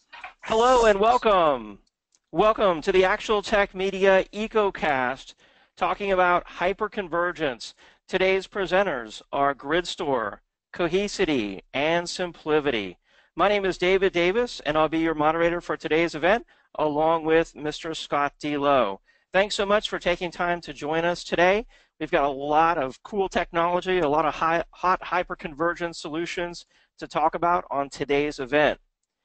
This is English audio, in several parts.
Hello and welcome. Welcome to the Actual Tech Media EcoCast, talking about hyperconvergence. Today's presenters are GridStore, Cohesity, and SimpliVity. My name is David Davis, and I'll be your moderator for today's event, along with Mr. Scott D. Lowe. Thanks so much for taking time to join us today. We've got a lot of cool technology, a lot of hot hyperconvergence solutions to talk about on today's event.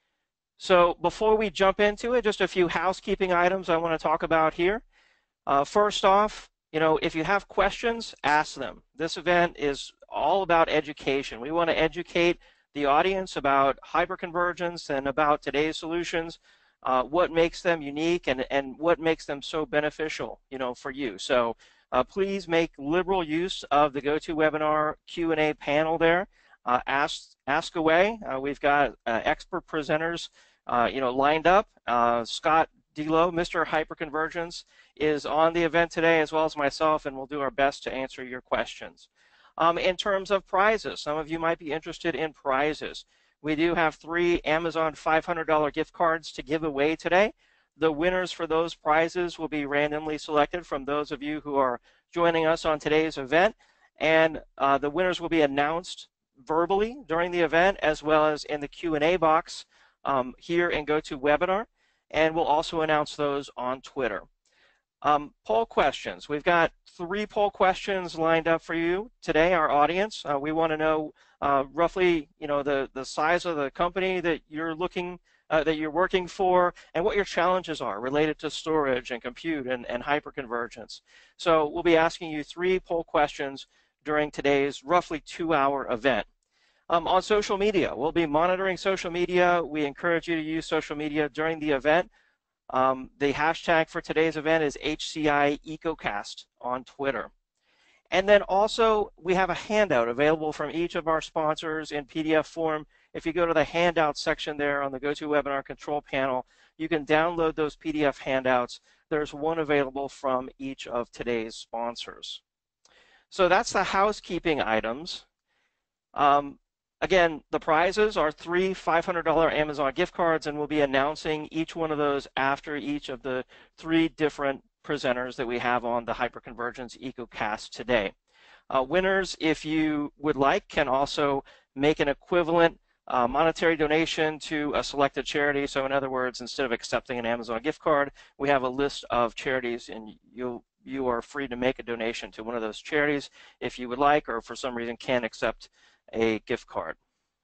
So before we jump into it, just a few housekeeping items I want to talk about here. First off, if you have questions, ask them. This event is all about education. We want to educate the audience about hyperconvergence and about today's solutions, what makes them unique and what makes them so beneficial, for you. So please make liberal use of the GoToWebinar Q&A panel there. Ask away. We've got expert presenters, lined up. Scott D. Lowe, Mr. Hyperconvergence, is on the event today, as well as myself, and we'll do our best to answer your questions. In terms of prizes, some of you might be interested in prizes. We do have 3 Amazon $500 gift cards to give away today. The winners for those prizes will be randomly selected from those of you who are joining us on today's event, and the winners will be announced verbally during the event, as well as in the Q&A box here in GoToWebinar, and we'll also announce those on Twitter. Poll questions. We've got 3 poll questions lined up for you today, our audience. We want to know roughly, the size of the company that you're working for, and what your challenges are related to storage and compute and hyperconvergence. So we'll be asking you 3 poll questions during today's roughly 2-hour event. On social media, we'll be monitoring social media. We encourage you to use social media during the event. The hashtag for today's event is HCI EcoCast on Twitter. And then also, we have a handout available from each of our sponsors in PDF form. If you go to the handout section there on the GoToWebinar control panel, you can download those PDF handouts. There's one available from each of today's sponsors. So that's the housekeeping items. Again, the prizes are 3 $500 Amazon gift cards, and we'll be announcing each one of those after each of the 3 different presenters that we have on the Hyperconvergence EcoCast today. Winners, if you would like, can also make an equivalent monetary donation to a selected charity. So in other words, instead of accepting an Amazon gift card, we have a list of charities, and you are free to make a donation to one of those charities if you would like, or for some reason can't accept a gift card.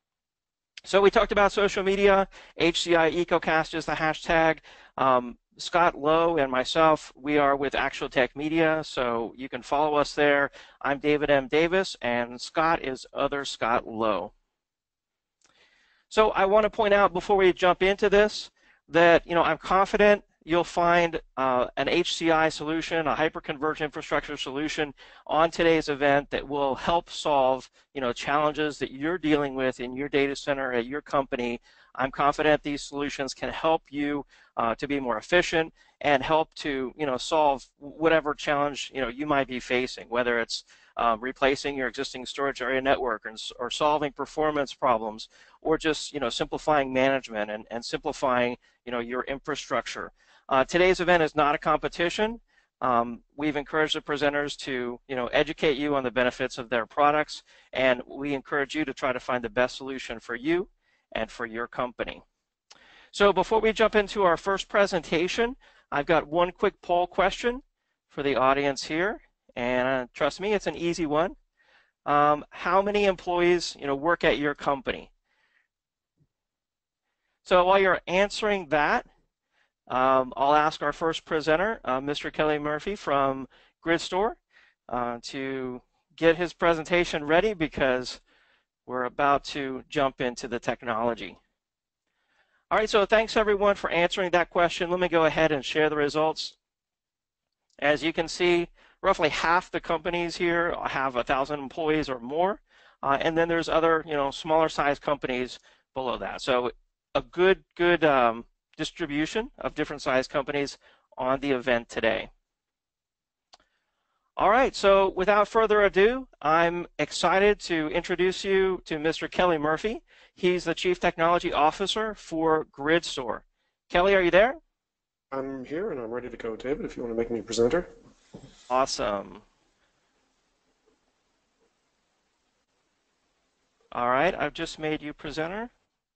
So we talked about social media. HCI EcoCast is the hashtag. Scott Lowe and myself, we are with Actual Tech Media, so you can follow us there. I'm David M. Davis, and Scott is other Scott Lowe. So I want to point out before we jump into this that I'm confident you'll find an HCI solution, a hyperconverged infrastructure solution on today's event that will help solve challenges that you're dealing with in your data center at your company. I'm confident these solutions can help you to be more efficient and help to solve whatever challenge you might be facing, whether it's replacing your existing storage area network or solving performance problems, or just simplifying management and simplifying your infrastructure. Today's event is not a competition. We've encouraged the presenters to educate you on the benefits of their products, and we encourage you to try to find the best solution for you and for your company. So before we jump into our first presentation, I've got one quick poll question for the audience here, and trust me, it's an easy one. How many employees work at your company? So while you're answering that, I'll ask our first presenter, Mr. Kelly Murphy from GridStore, to get his presentation ready because we're about to jump into the technology. All right, so thanks everyone for answering that question. Let me go ahead and share the results. As you can see, roughly half the companies here have 1,000 employees or more, and then there's other smaller size companies below that. So a good distribution of different size companies on the event today. All right, so without further ado, I'm excited to introduce you to Mr. Kelly Murphy. He's the Chief Technology Officer for GridStore. Kelly, are you there? I'm here and I'm ready to go, David, if you want to make me presenter. Awesome. All right, I've just made you presenter.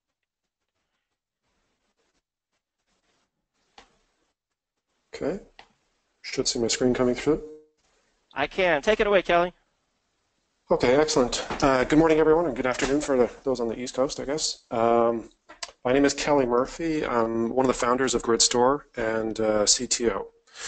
Okay. Should see my screen coming through. I can. Take it away, Kelly. Okay, excellent. Good morning, everyone, and good afternoon for those on the East Coast, I guess. My name is Kelly Murphy. I'm one of the founders of GridStore and CTO.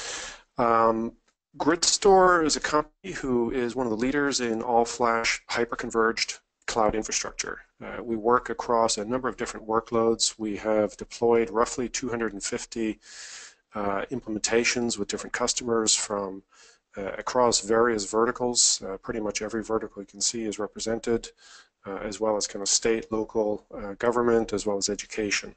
GridStore is a company who is one of the leaders in all-flash hyper-converged cloud infrastructure. We work across a number of different workloads. We have deployed roughly 250 implementations with different customers from across various verticals. Pretty much every vertical you can see is represented, as well as kind of state, local government, as well as education.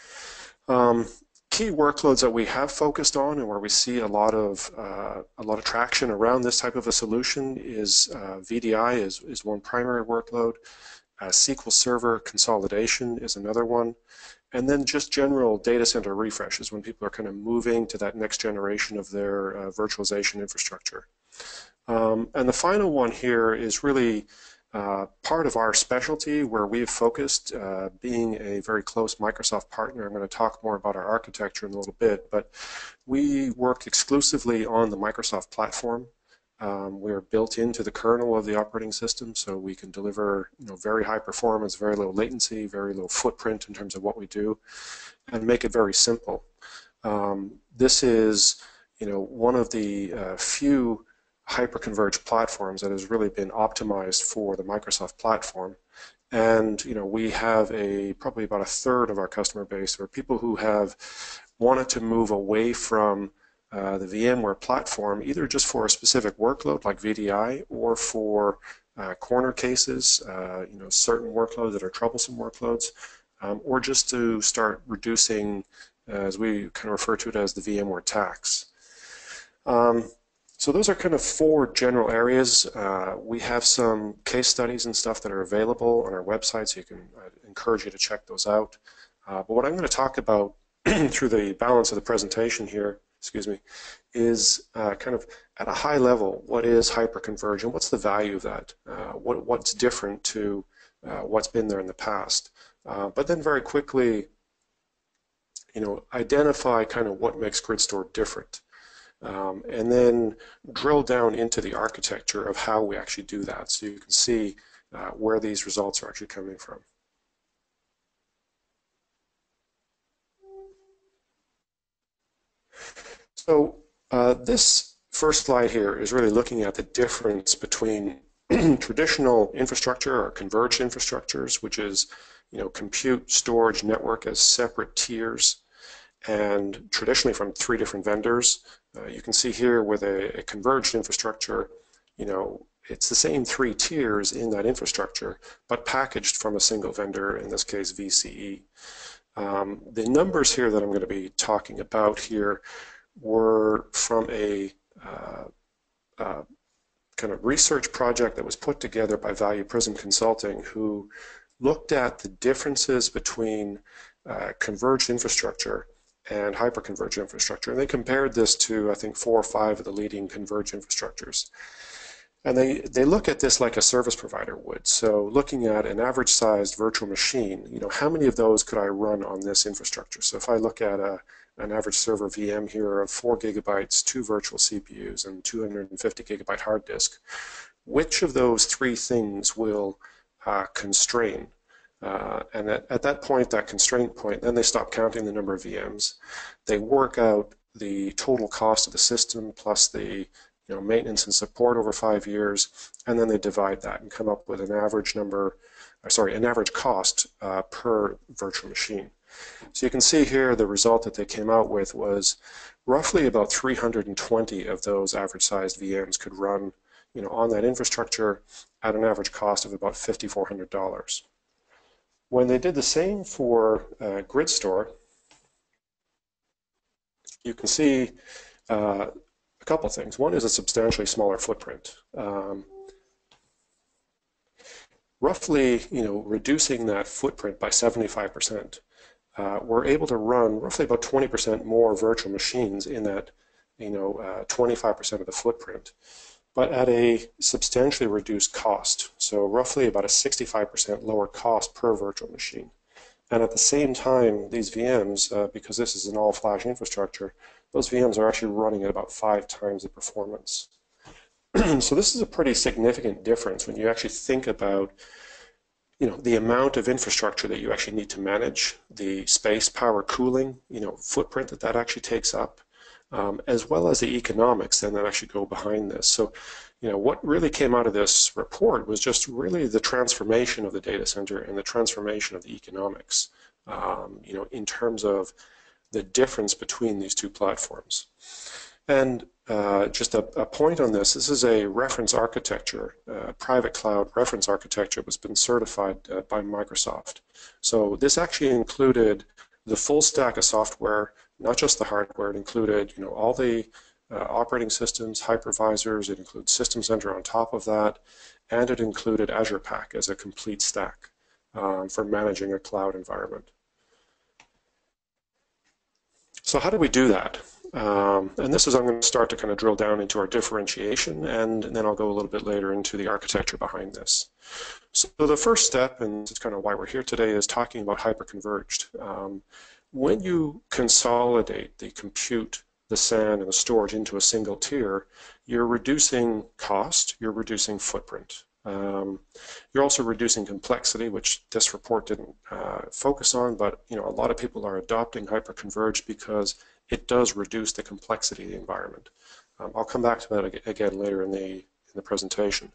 Key workloads that we have focused on and where we see a lot of traction around this type of a solution is VDI is one primary workload. SQL Server consolidation is another one. And then just general data center refreshes when people are kind of moving to that next generation of their virtualization infrastructure. And the final one here is really part of our specialty where we've focused, being a very close Microsoft partner. I'm going to talk more about our architecture in a little bit, but we work exclusively on the Microsoft platform. We're built into the kernel of the operating system, so we can deliver very high performance, very low latency, very low footprint in terms of what we do, and make it very simple. This is one of the few hyper-converged platforms that has really been optimized for the Microsoft platform. And we have probably about a third of our customer base are people who have wanted to move away from the VMware platform, either just for a specific workload like VDI or for corner cases, certain workloads that are troublesome workloads, or just to start reducing, as we kind of refer to it as the VMware tax. So those are kind of four general areas. We have some case studies and stuff that are available on our website, so I'd encourage you to check those out. But what I'm going to talk about through the balance of the presentation here, is kind of at a high level, what is hyperconverged and what's the value of that? What's different to what's been there in the past? But then very quickly, identify kind of what makes GridStore different. And then drill down into the architecture of how we actually do that so you can see where these results are actually coming from. So this first slide here is really looking at the difference between traditional infrastructure or converged infrastructures, which is compute, storage, network as separate tiers, and traditionally from three different vendors. You can see here with a converged infrastructure, it's the same three tiers in that infrastructure, but packaged from a single vendor, in this case VCE. The numbers here that I'm going to be talking about here were from a kind of research project that was put together by Value Prism Consulting, who looked at the differences between converged infrastructure and hyperconverged infrastructure. And they compared this to, I think, 4 or 5 of the leading converged infrastructures. And they look at this like a service provider would. So looking at an average sized virtual machine, how many of those could I run on this infrastructure? So if I look at an average server VM here of 4 gigabytes, 2 virtual CPUs, and 250 gigabyte hard disk, which of those 3 things will constrain? And at that point, that constraint point, then they stop counting the number of VMs. They work out the total cost of the system plus the maintenance and support over 5 years, and then they divide that and come up with an average cost per virtual machine. So you can see here the result that they came out with was roughly about 320 of those average-sized VMs could run on that infrastructure at an average cost of about $5,400. When they did the same for GridStore, you can see a A couple things. One is a substantially smaller footprint. Roughly, reducing that footprint by 75%. We're able to run roughly about 20% more virtual machines in that, 25% of the footprint, but at a substantially reduced cost. So roughly about a 65% lower cost per virtual machine. And at the same time, these VMs, because this is an all-flash infrastructure, those VMs are actually running at about 5 times the performance. So this is a pretty significant difference when you actually think about the amount of infrastructure that you actually need to manage, the space, power, cooling, footprint that actually takes up, as well as the economics then that actually go behind this. So, what really came out of this report was just really the transformation of the data center and the transformation of the economics, in terms of the difference between these two platforms. And just a point on this is a reference architecture, private cloud reference architecture that's been certified by Microsoft. So this actually included the full stack of software, not just the hardware. It included all the operating systems, hypervisors. It includes System Center on top of that, and it included Azure Pack as a complete stack for managing a cloud environment. So how do we do that? And this is, I'm going to start to kind of drill down into our differentiation, and then I'll go a little bit later into the architecture behind this. So the first step, and it's kind of why we're here today, is talking about hyperconverged. When you consolidate the compute, the SAN, and the storage into a single tier, you're reducing cost, you're reducing footprint. You're also reducing complexity, which this report didn't focus on, but a lot of people are adopting hyperconverged because it does reduce the complexity of the environment. I'll come back to that again later in the presentation.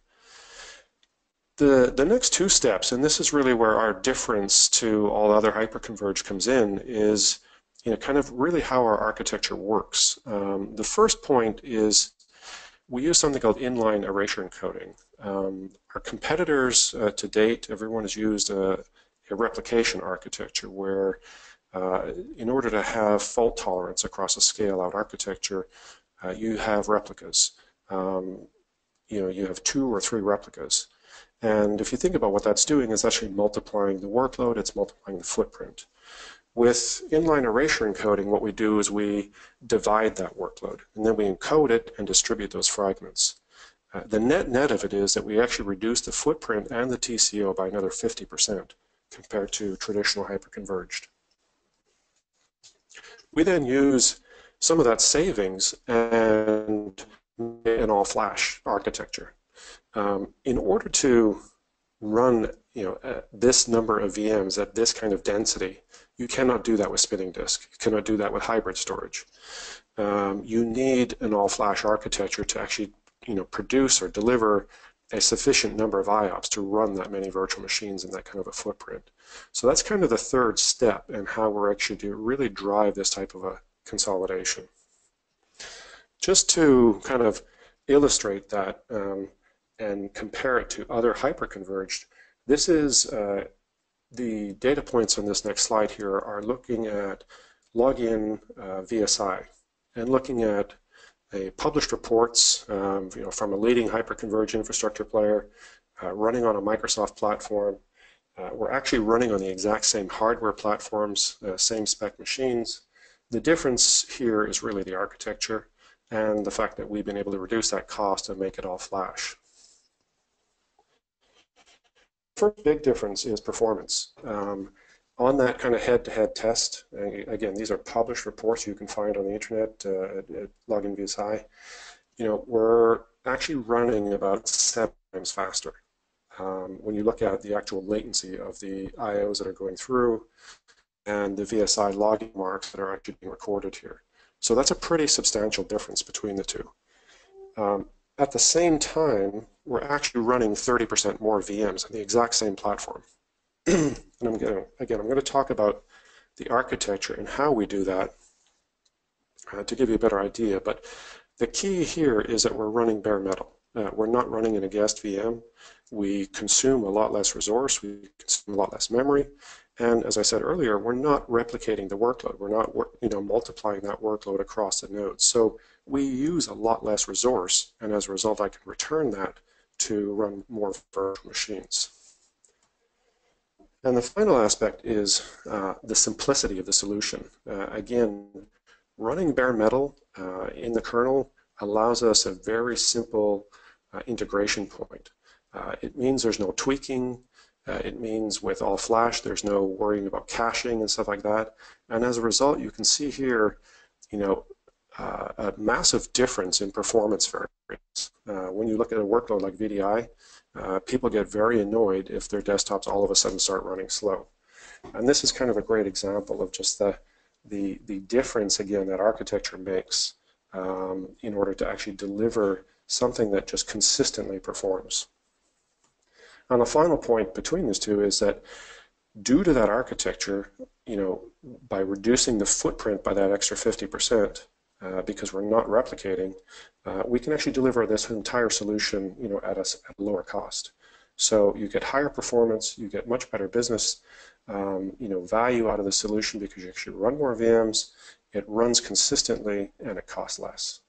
The next two steps, and this is really where our difference to all other hyperconverged comes in, is kind of really how our architecture works. The first point is we use something called inline erasure encoding. Our competitors to date, everyone has used a replication architecture where in order to have fault tolerance across a scale-out architecture, you have replicas. You have 2 or 3 replicas. And if you think about what that's doing, it's actually multiplying the workload, it's multiplying the footprint. With inline erasure encoding, what we do is we divide that workload, and then we encode it and distribute those fragments. The net of it is that we actually reduce the footprint and the TCO by another 50% compared to traditional hyperconverged. We then use some of that savings and an all-flash architecture. In order to run this number of VMs at this kind of density, you cannot do that with spinning disk. You cannot do that with hybrid storage. You need an all-flash architecture to actually produce or deliver a sufficient number of IOPS to run that many virtual machines in that kind of a footprint. So that's kind of the third step in how we're actually to really drive this type of a consolidation. Just to kind of illustrate that and compare it to other hyperconverged, this is the data points on this next slide here are looking at login VSI and looking at published reports from a leading hyperconverged infrastructure player running on a Microsoft platform. We're actually running on the exact same hardware platforms, same spec machines. The difference here is really the architecture and the fact that we've been able to reduce that cost and make it all flash. First big difference is performance. On that kind of head-to-head test, again, these are published reports you can find on the internet at Login VSI. We're actually running about 7 times faster. When you look at the actual latency of the IOs that are going through and the VSI logging marks that are actually being recorded here. So that's a pretty substantial difference between the two. At the same time, we're actually running 30% more VMs on the exact same platform. And I'm going to talk about the architecture and how we do that to give you a better idea. But the key here is that we're running bare metal. We're not running in a guest VM. We consume a lot less resource. We consume a lot less memory. And as I said earlier, we're not replicating the workload. We're not multiplying that workload across the nodes. So we use a lot less resource, and as a result, I can return that to run more virtual machines. And the final aspect is the simplicity of the solution. Again, running bare metal in the kernel allows us a very simple integration point. It means there's no tweaking. It means with all flash, there's no worrying about caching and stuff like that. And as a result, you can see here, a massive difference in performance variance. When you look at a workload like VDI, people get very annoyed if their desktops all of a sudden start running slow. And this is kind of a great example of just the difference, again, that architecture makes in order to actually deliver something that just consistently performs. And the final point between these two is that due to that architecture, by reducing the footprint by that extra 50%, because we're not replicating, we can actually deliver this entire solution, at a lower cost. So you get higher performance, you get much better business, value out of the solution because you actually run more VMs, it runs consistently, and it costs less.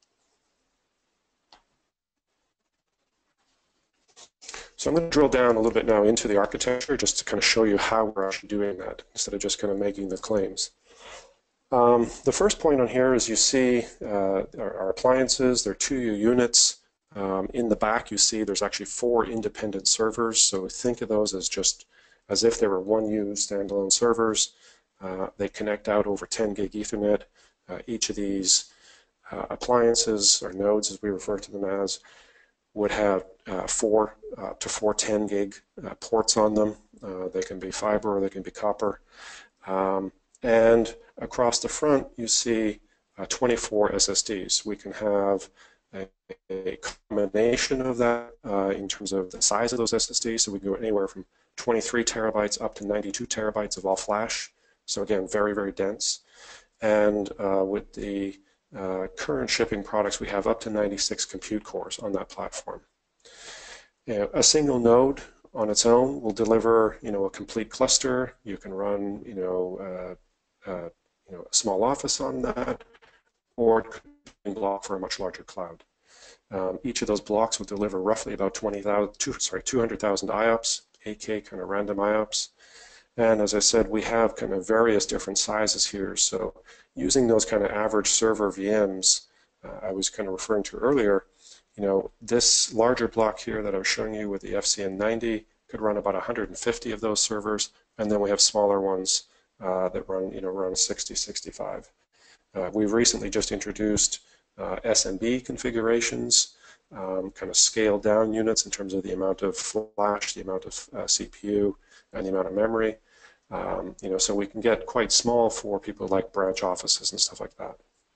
So I'm going to drill down a little bit now into the architecture just to kind of show you how we're actually doing that instead of just kind of making the claims. The first point on here is you see our appliances, they're 2U units. In the back you see there's actually 4 independent servers, so think of those as just as if they were 1U standalone servers. They connect out over 10 gig Ethernet. Each of these appliances, or nodes as we refer to them as, would have 4 to 4 10 gig ports on them. They can be fiber or they can be copper. And across the front you see 24 SSDs. We can have a combination of that in terms of the size of those SSDs, so we can go anywhere from 23 terabytes up to 92 terabytes of all flash. So again, very, very dense. And with the current shipping products, we have up to 96 compute cores on that platform. A single node on its own will deliver, a complete cluster. You can run, a small office on that, or it could be a block for a much larger cloud. Each of those blocks will deliver roughly about 200,000 IOPS, 8K kind of random IOPS. And as I said, we have kind of various different sizes here. So using those kind of average server VMs I was kind of referring to earlier, this larger block here that I was showing you with the FCN90 could run about 150 of those servers, and then we have smaller ones that run, around 60, 65. We've recently just introduced SMB configurations, kind of scaled down units in terms of the amount of flash, the amount of CPU, and the amount of memory. So we can get quite small for people like branch offices and stuff like that.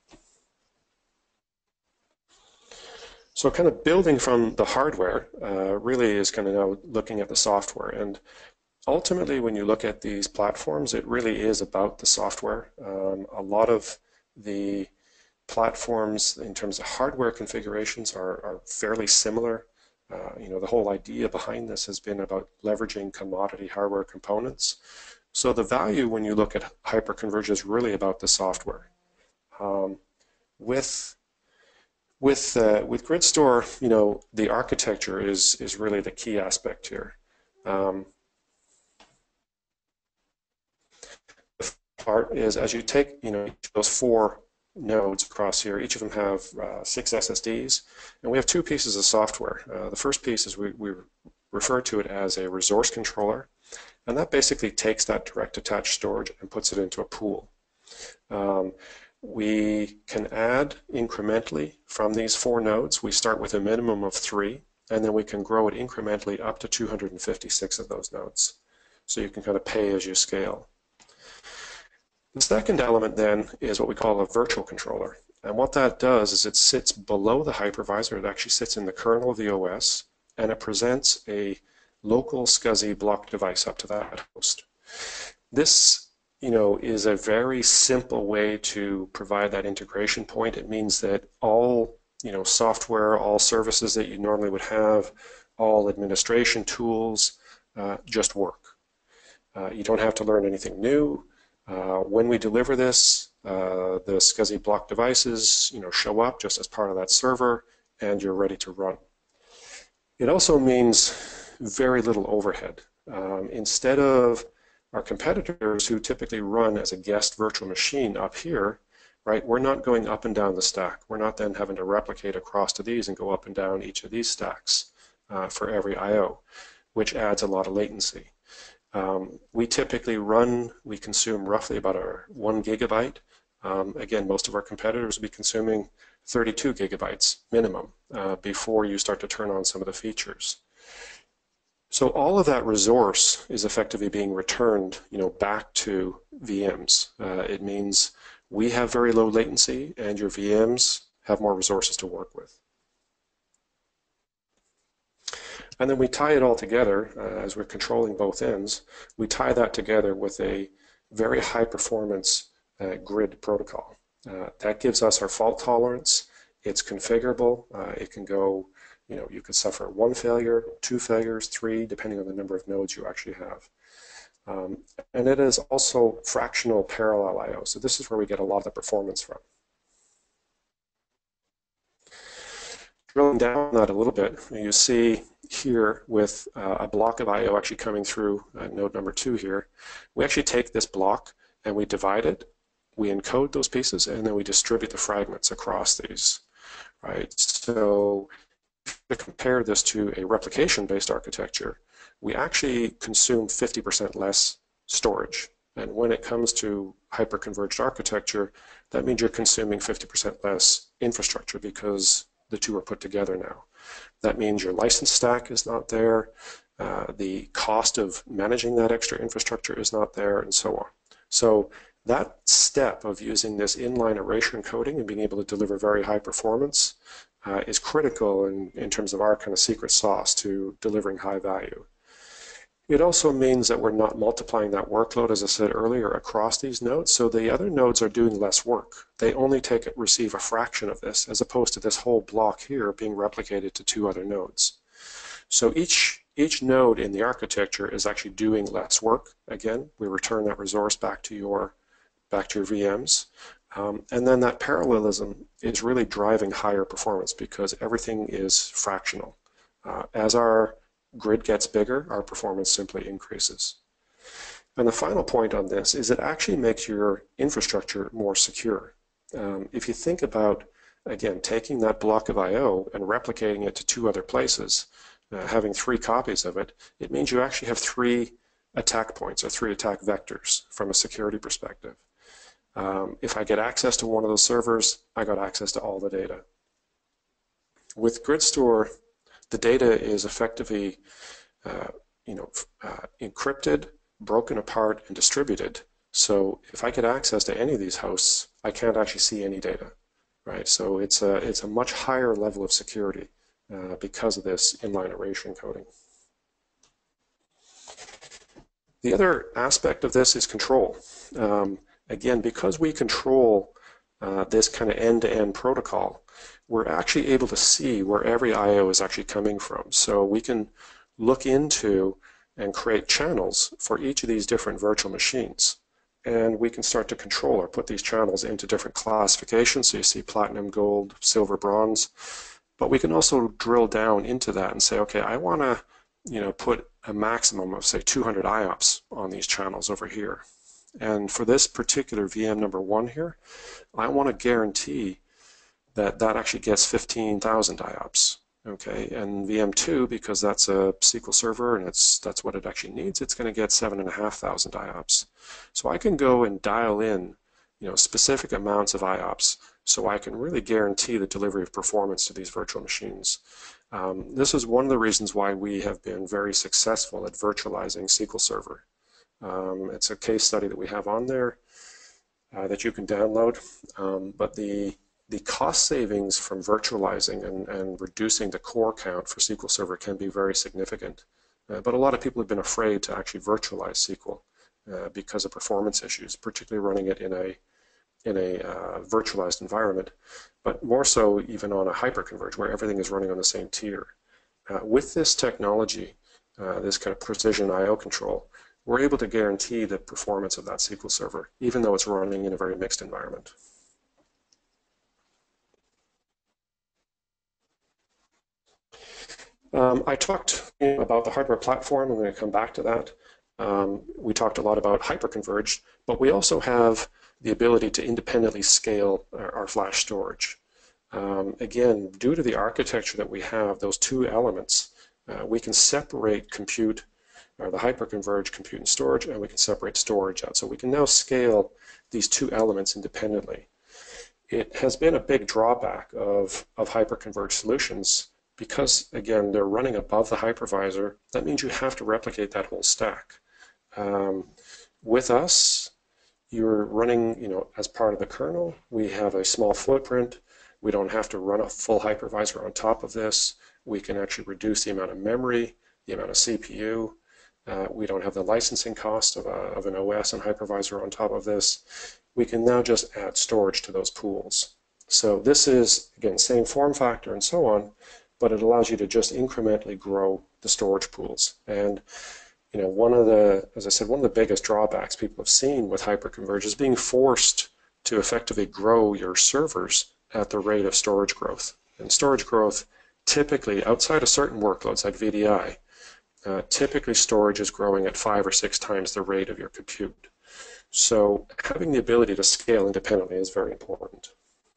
So kind of building from the hardware really is kind of now looking at the software. And ultimately, when you look at these platforms, it really is about the software. A lot of the platforms in terms of hardware configurations are fairly similar. The whole idea behind this has been about leveraging commodity hardware components. So the value when you look at hyperconverged is really about the software. With GridStore, the architecture is really the key aspect here. The part is as you take those 4 nodes across here, each of them have 6 SSDs, and we have 2 pieces of software. The first piece is we refer to it as a resource controller, and that basically takes that direct attached storage and puts it into a pool. We can add incrementally from these 4 nodes. We start with a minimum of 3, and then we can grow it incrementally up to 256 of those nodes. So you can kind of pay as you scale. The second element then is what we call a virtual controller. And what that does is it sits below the hypervisor. It actually sits in the kernel of the OS, and it presents a local SCSI block device up to that host. This is a very simple way to provide that integration point. It means that all software, all services that you normally would have, all administration tools just work. You don't have to learn anything new. When we deliver this, the SCSI block devices, show up just as part of that server, and you're ready to run. It also means very little overhead. Instead of our competitors who typically run as a guest virtual machine up here, right, we're not going up and down the stack. We're not then having to replicate across to these and go up and down each of these stacks for every I/O, which adds a lot of latency. We typically we consume roughly about 1 gigabyte. Again, most of our competitors will be consuming 32 gigabytes minimum before you start to turn on some of the features. So all of that resource is effectively being returned, back to VMs. It means we have very low latency, and your VMs have more resources to work with. And then we tie it all together, as we're controlling both ends, we tie that together with a very high performance grid protocol. That gives us our fault tolerance. It's configurable. It can go, you could suffer 1 failure, 2 failures, 3, depending on the number of nodes you actually have. And it is also fractional parallel I/O. So this is where we get a lot of the performance from. Drilling down on that a little bit, you see here with a block of I/O actually coming through node number 2 here, we actually take this block and we divide it, we encode those pieces, and then we distribute the fragments across these, right? So to compare this to a replication-based architecture, we actually consume 50% less storage. And when it comes to hyperconverged architecture, that means you're consuming 50% less infrastructure because the two are put together now. That means your license stack is not there, the cost of managing that extra infrastructure is not there, and so on. So that step of using this inline erasure encoding and being able to deliver very high performance is critical in terms of our kind of secret sauce to delivering high value. It also means that we're not multiplying that workload, as I said earlier, across these nodes. So the other nodes are doing less work. They only receive a fraction of this, as opposed to this whole block here being replicated to 2 other nodes. So each node in the architecture is actually doing less work. Again, we return that resource back to your VMs. And then that parallelism is really driving higher performance because everything is fractional. As our grid gets bigger, our performance simply increases. And the final point on this is it actually makes your infrastructure more secure. If you think about, again, taking that block of I/O and replicating it to 2 other places, having 3 copies of it, it means you actually have 3 attack points or 3 attack vectors from a security perspective. If I get access to one of those servers, I got access to all the data. With GridStore, the data is effectively encrypted, broken apart, and distributed. So if I get access to any of these hosts, I can't actually see any data, right? So it's a much higher level of security because of this inline erasure encoding. The other aspect of this is control. Again, because we control this kind of end-to-end protocol, we're actually able to see where every I/O is actually coming from. So we can look into and create channels for each of these different virtual machines. And we can start to control or put these channels into different classifications. So you see platinum, gold, silver, bronze. But we can also drill down into that and say, okay, I want to put a maximum of, say, 200 IOPS on these channels over here. And for this particular VM number 1 here, I want to guarantee that that actually gets 15,000 IOPS. Okay, and VM2, because that's a SQL server and that's what it actually needs, it's going to get 7,500 IOPS. So I can go and dial in, specific amounts of IOPS, so I can really guarantee the delivery of performance to these virtual machines. This is one of the reasons why we have been very successful at virtualizing SQL Server. It's a case study that we have on there that you can download, but the cost savings from virtualizing and reducing the core count for SQL Server can be very significant. But a lot of people have been afraid to actually virtualize SQL because of performance issues, particularly running it in a virtualized environment, but more so even on a hyperconverged where everything is running on the same tier. With this technology, this kind of precision I/O control, we're able to guarantee the performance of that SQL Server, even though it's running in a very mixed environment. I talked about the hardware platform. I'm going to come back to that. We talked a lot about hyperconverged, but we also have the ability to independently scale our flash storage. Again, due to the architecture that we have, those two elements, we can separate compute, or the hyperconverged compute and storage, and we can separate storage out. So we can now scale these two elements independently. It has been a big drawback of hyperconverged solutions because, again, they're running above the hypervisor. That means you have to replicate that whole stack. With us, you're running, as part of the kernel. We have a small footprint. We don't have to run a full hypervisor on top of this. We can actually reduce the amount of memory, the amount of CPU. We don't have the licensing cost of an OS and hypervisor on top of this. We can now just add storage to those pools. So this is, again, same form factor and so on, but it allows you to just incrementally grow the storage pools. And as I said, one of the biggest drawbacks people have seen with hyperconverged is being forced to effectively grow your servers at the rate of storage growth. And storage growth, typically, outside of certain workloads like VDI, typically storage is growing at 5 or 6 times the rate of your compute. So having the ability to scale independently is very important.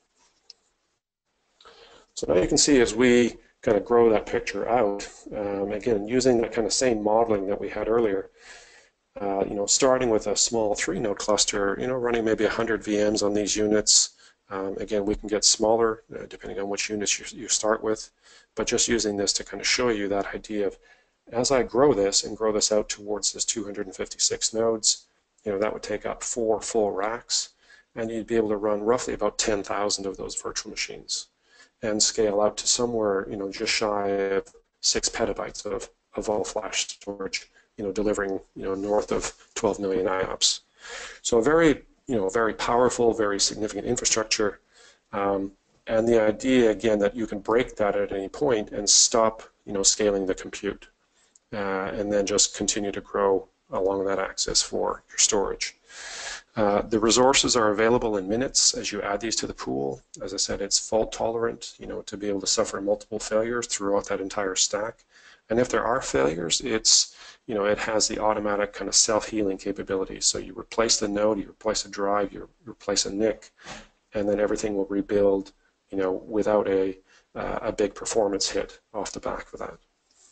So now you can see as we kind of grow that picture out, again, using that kind of same modeling that we had earlier, starting with a small 3-node cluster, running maybe 100 VMs on these units. Again, we can get smaller depending on which units you start with, but just using this to kind of show you that idea of, as I grow this and grow this out towards this 256 nodes, that would take up 4 full racks, and you'd be able to run roughly about 10,000 of those virtual machines and scale out to somewhere, just shy of 6 petabytes of all flash storage, delivering, north of 12 million IOPS. So a very, very powerful, very significant infrastructure. And the idea, again, that you can break that at any point and stop, scaling the compute, and then just continue to grow along that axis for your storage. The resources are available in minutes as you add these to the pool. As I said, it's fault tolerant, to be able to suffer multiple failures throughout that entire stack. And if there are failures, it has the automatic kind of self-healing capability. So you replace the node, you replace a drive, you replace a NIC, and then everything will rebuild, without a big performance hit off the back of that.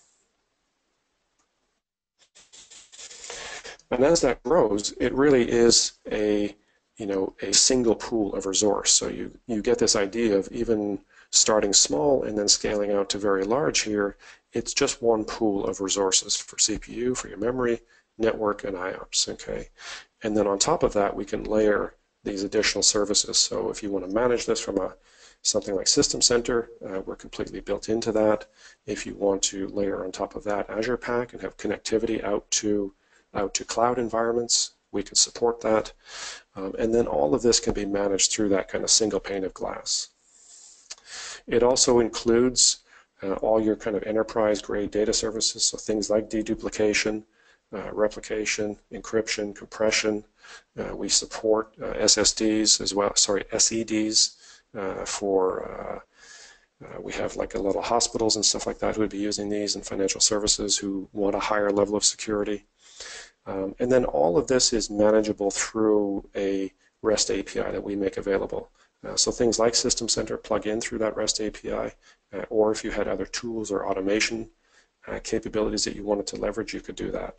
And as that grows, it really is a single pool of resource. So you get this idea of even starting small and then scaling out to very large here. It's just one pool of resources for CPU, for your memory, network, and IOPS. Okay, and then on top of that, we can layer these additional services. So if you want to manage this from something like System Center, we're completely built into that. If you want to layer on top of that Azure Pack and have connectivity out to cloud environments, we can support that. And then all of this can be managed through that kind of single pane of glass. It also includes all your kind of enterprise-grade data services, so things like deduplication, replication, encryption, compression. We support SSDs as well, SEDs we have like a lot of hospitals and stuff like that who would be using these, and financial services who want a higher level of security. And then all of this is manageable through a REST API that we make available. So things like System Center plug in through that REST API, or if you had other tools or automation capabilities that you wanted to leverage, you could do that.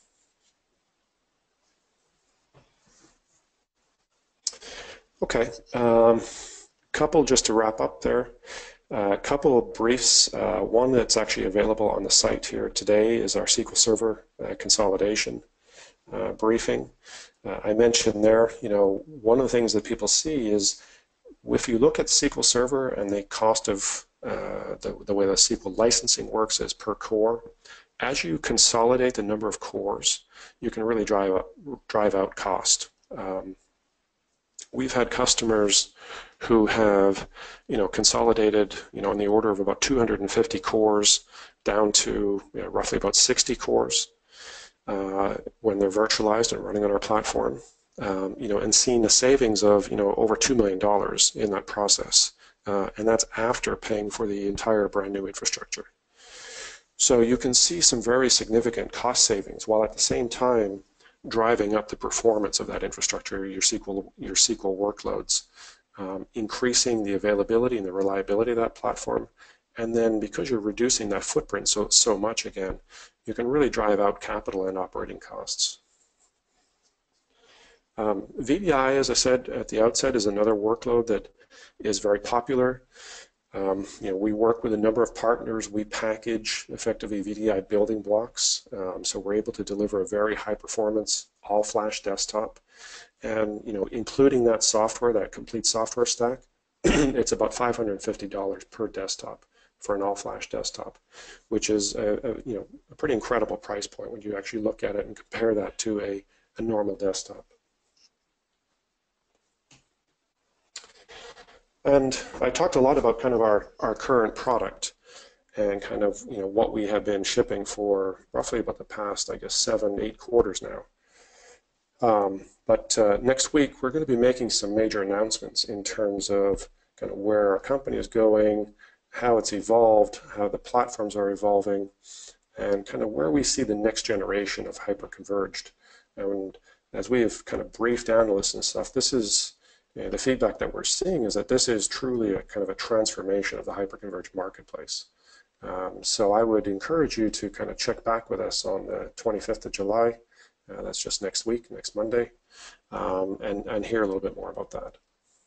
Okay, couple just to wrap up there. A couple of briefs. One that's actually available on the site here today is our SQL Server consolidation briefing. I mentioned there, one of the things that people see is if you look at SQL Server and the cost of the way the SQL licensing works is per core, as you consolidate the number of cores, you can really drive out cost. We've had customers who have, consolidated, in the order of about 250 cores down to roughly about 60 cores. when they're virtualized and running on our platform, and seeing a savings of over $2 million in that process, and that's after paying for the entire brand new infrastructure. So you can see some very significant cost savings while at the same time driving up the performance of that infrastructure, your SQL workloads, increasing the availability and the reliability of that platform. And then because you're reducing that footprint so much again, you can really drive out capital and operating costs. VDI, as I said at the outset, is another workload that is very popular. We work with a number of partners. We package effectively VDI building blocks, so we're able to deliver a very high performance all-flash desktop. And including that software, that complete software stack, it's about $550 per desktop for an all-flash desktop, which is a pretty incredible price point when you actually look at it and compare that to a normal desktop. And I talked a lot about kind of our current product and kind of what we have been shipping for roughly about the past, I guess, 7-8 quarters now. But next week we're going to be making some major announcements in terms of kind of where our company is going, how it's evolved, how the platforms are evolving, and kind of where we see the next generation of hyperconverged. And as we have kind of briefed analysts and stuff, this is the feedback that we're seeing is that this is truly a kind of a transformation of the hyperconverged marketplace. So I would encourage you to kind of check back with us on the 25th of July. That's just next week, next Monday, and hear a little bit more about that.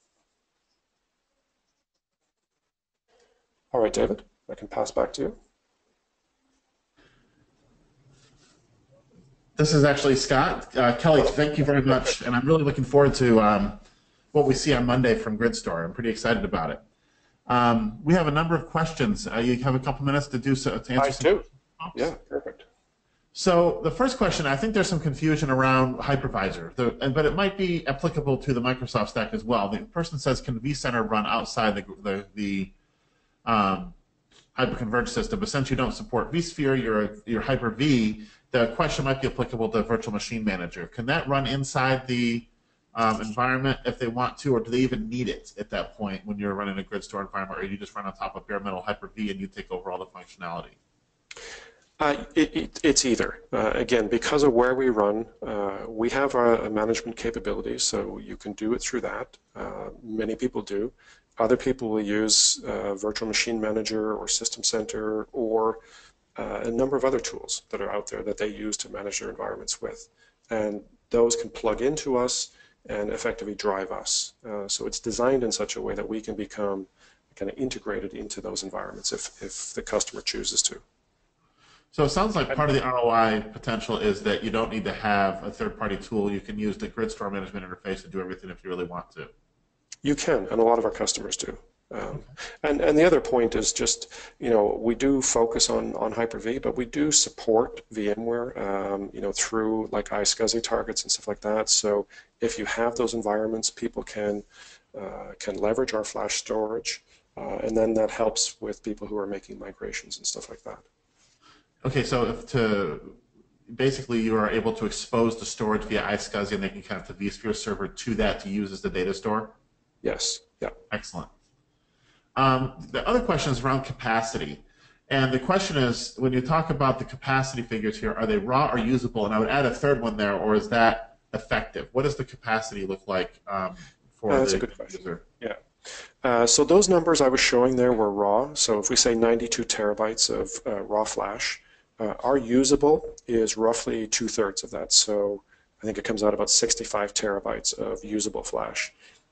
All right, David, I can pass back to you. This is actually Scott. Kelly, thank you very much, and I'm really looking forward to what we see on Monday from GridStore. I'm pretty excited about it. We have a number of questions. You have a couple minutes to answer some questions? Yeah, perfect. So the first question, I think there's some confusion around hypervisor, but it might be applicable to the Microsoft stack as well. The person says, can vCenter run outside the hyperconverged system? But since you don't support vSphere, you're Hyper-V, the question might be applicable to Virtual Machine Manager. Can that run inside the environment if they want to, or do they even need it at that point when you're running a GridStore environment, or you just run on top of bare metal Hyper-V and you take over all the functionality? It's either. Again, because of where we run, we have a management capability, so you can do it through that. Many people do. Other people will use Virtual Machine Manager or System Center or a number of other tools that are out there that they use to manage their environments with. And those can plug into us and effectively drive us. So it's designed in such a way that we can become kind of integrated into those environments if the customer chooses to. So it sounds like part of the ROI potential is that you don't need to have a third-party tool. You can use the GridStore management interface to do everything if you really want to. You can, and a lot of our customers do. And the other point is just, we do focus on Hyper-V, but we do support VMware, through like iSCSI targets and stuff like that. So if you have those environments, people can leverage our flash storage, and then that helps with people who are making migrations and stuff like that. Okay, so basically you are able to expose the storage via iSCSI, and they can connect the vSphere server to that to use as the data store? Yes, yeah. Excellent. The other question is around capacity. And the question is, when you talk about the capacity figures here, are they raw or usable? And I would add a third one there, or is that effective? What does the capacity look like for that's a good question. User? Yeah. So those numbers I was showing there were raw. So if we say 92 terabytes of raw flash, our usable is roughly 2/3 of that. So I think it comes out about 65 terabytes of usable flash.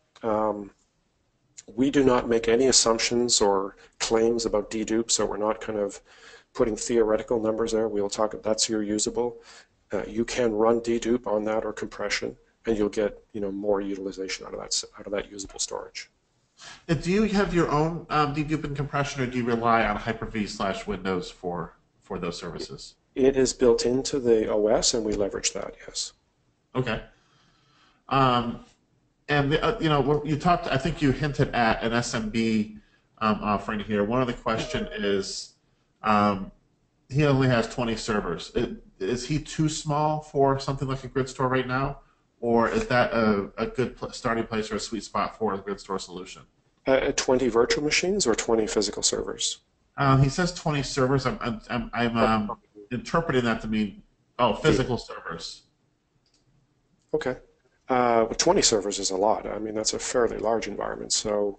We do not make any assumptions or claims about dedupe, so we're not kind of putting theoretical numbers there. We'll talk, that's your usable. You can run dedupe on that or compression, and you'll get more utilization out of that usable storage. Do you have your own dedupe and compression, or do you rely on Hyper-V/Windows for those services? It is built into the OS, and we leverage that. Yes. Okay. And you talked. I think you hinted at an SMB offering here. One of the question is, he only has 20 servers. is he too small for something like a grid store right now, or is that a good starting place or a sweet spot for a grid store solution? 20 virtual machines or 20 physical servers? He says 20 servers. I'm interpreting that to mean physical servers. Okay. 20 servers is a lot. I mean, that's a fairly large environment. So,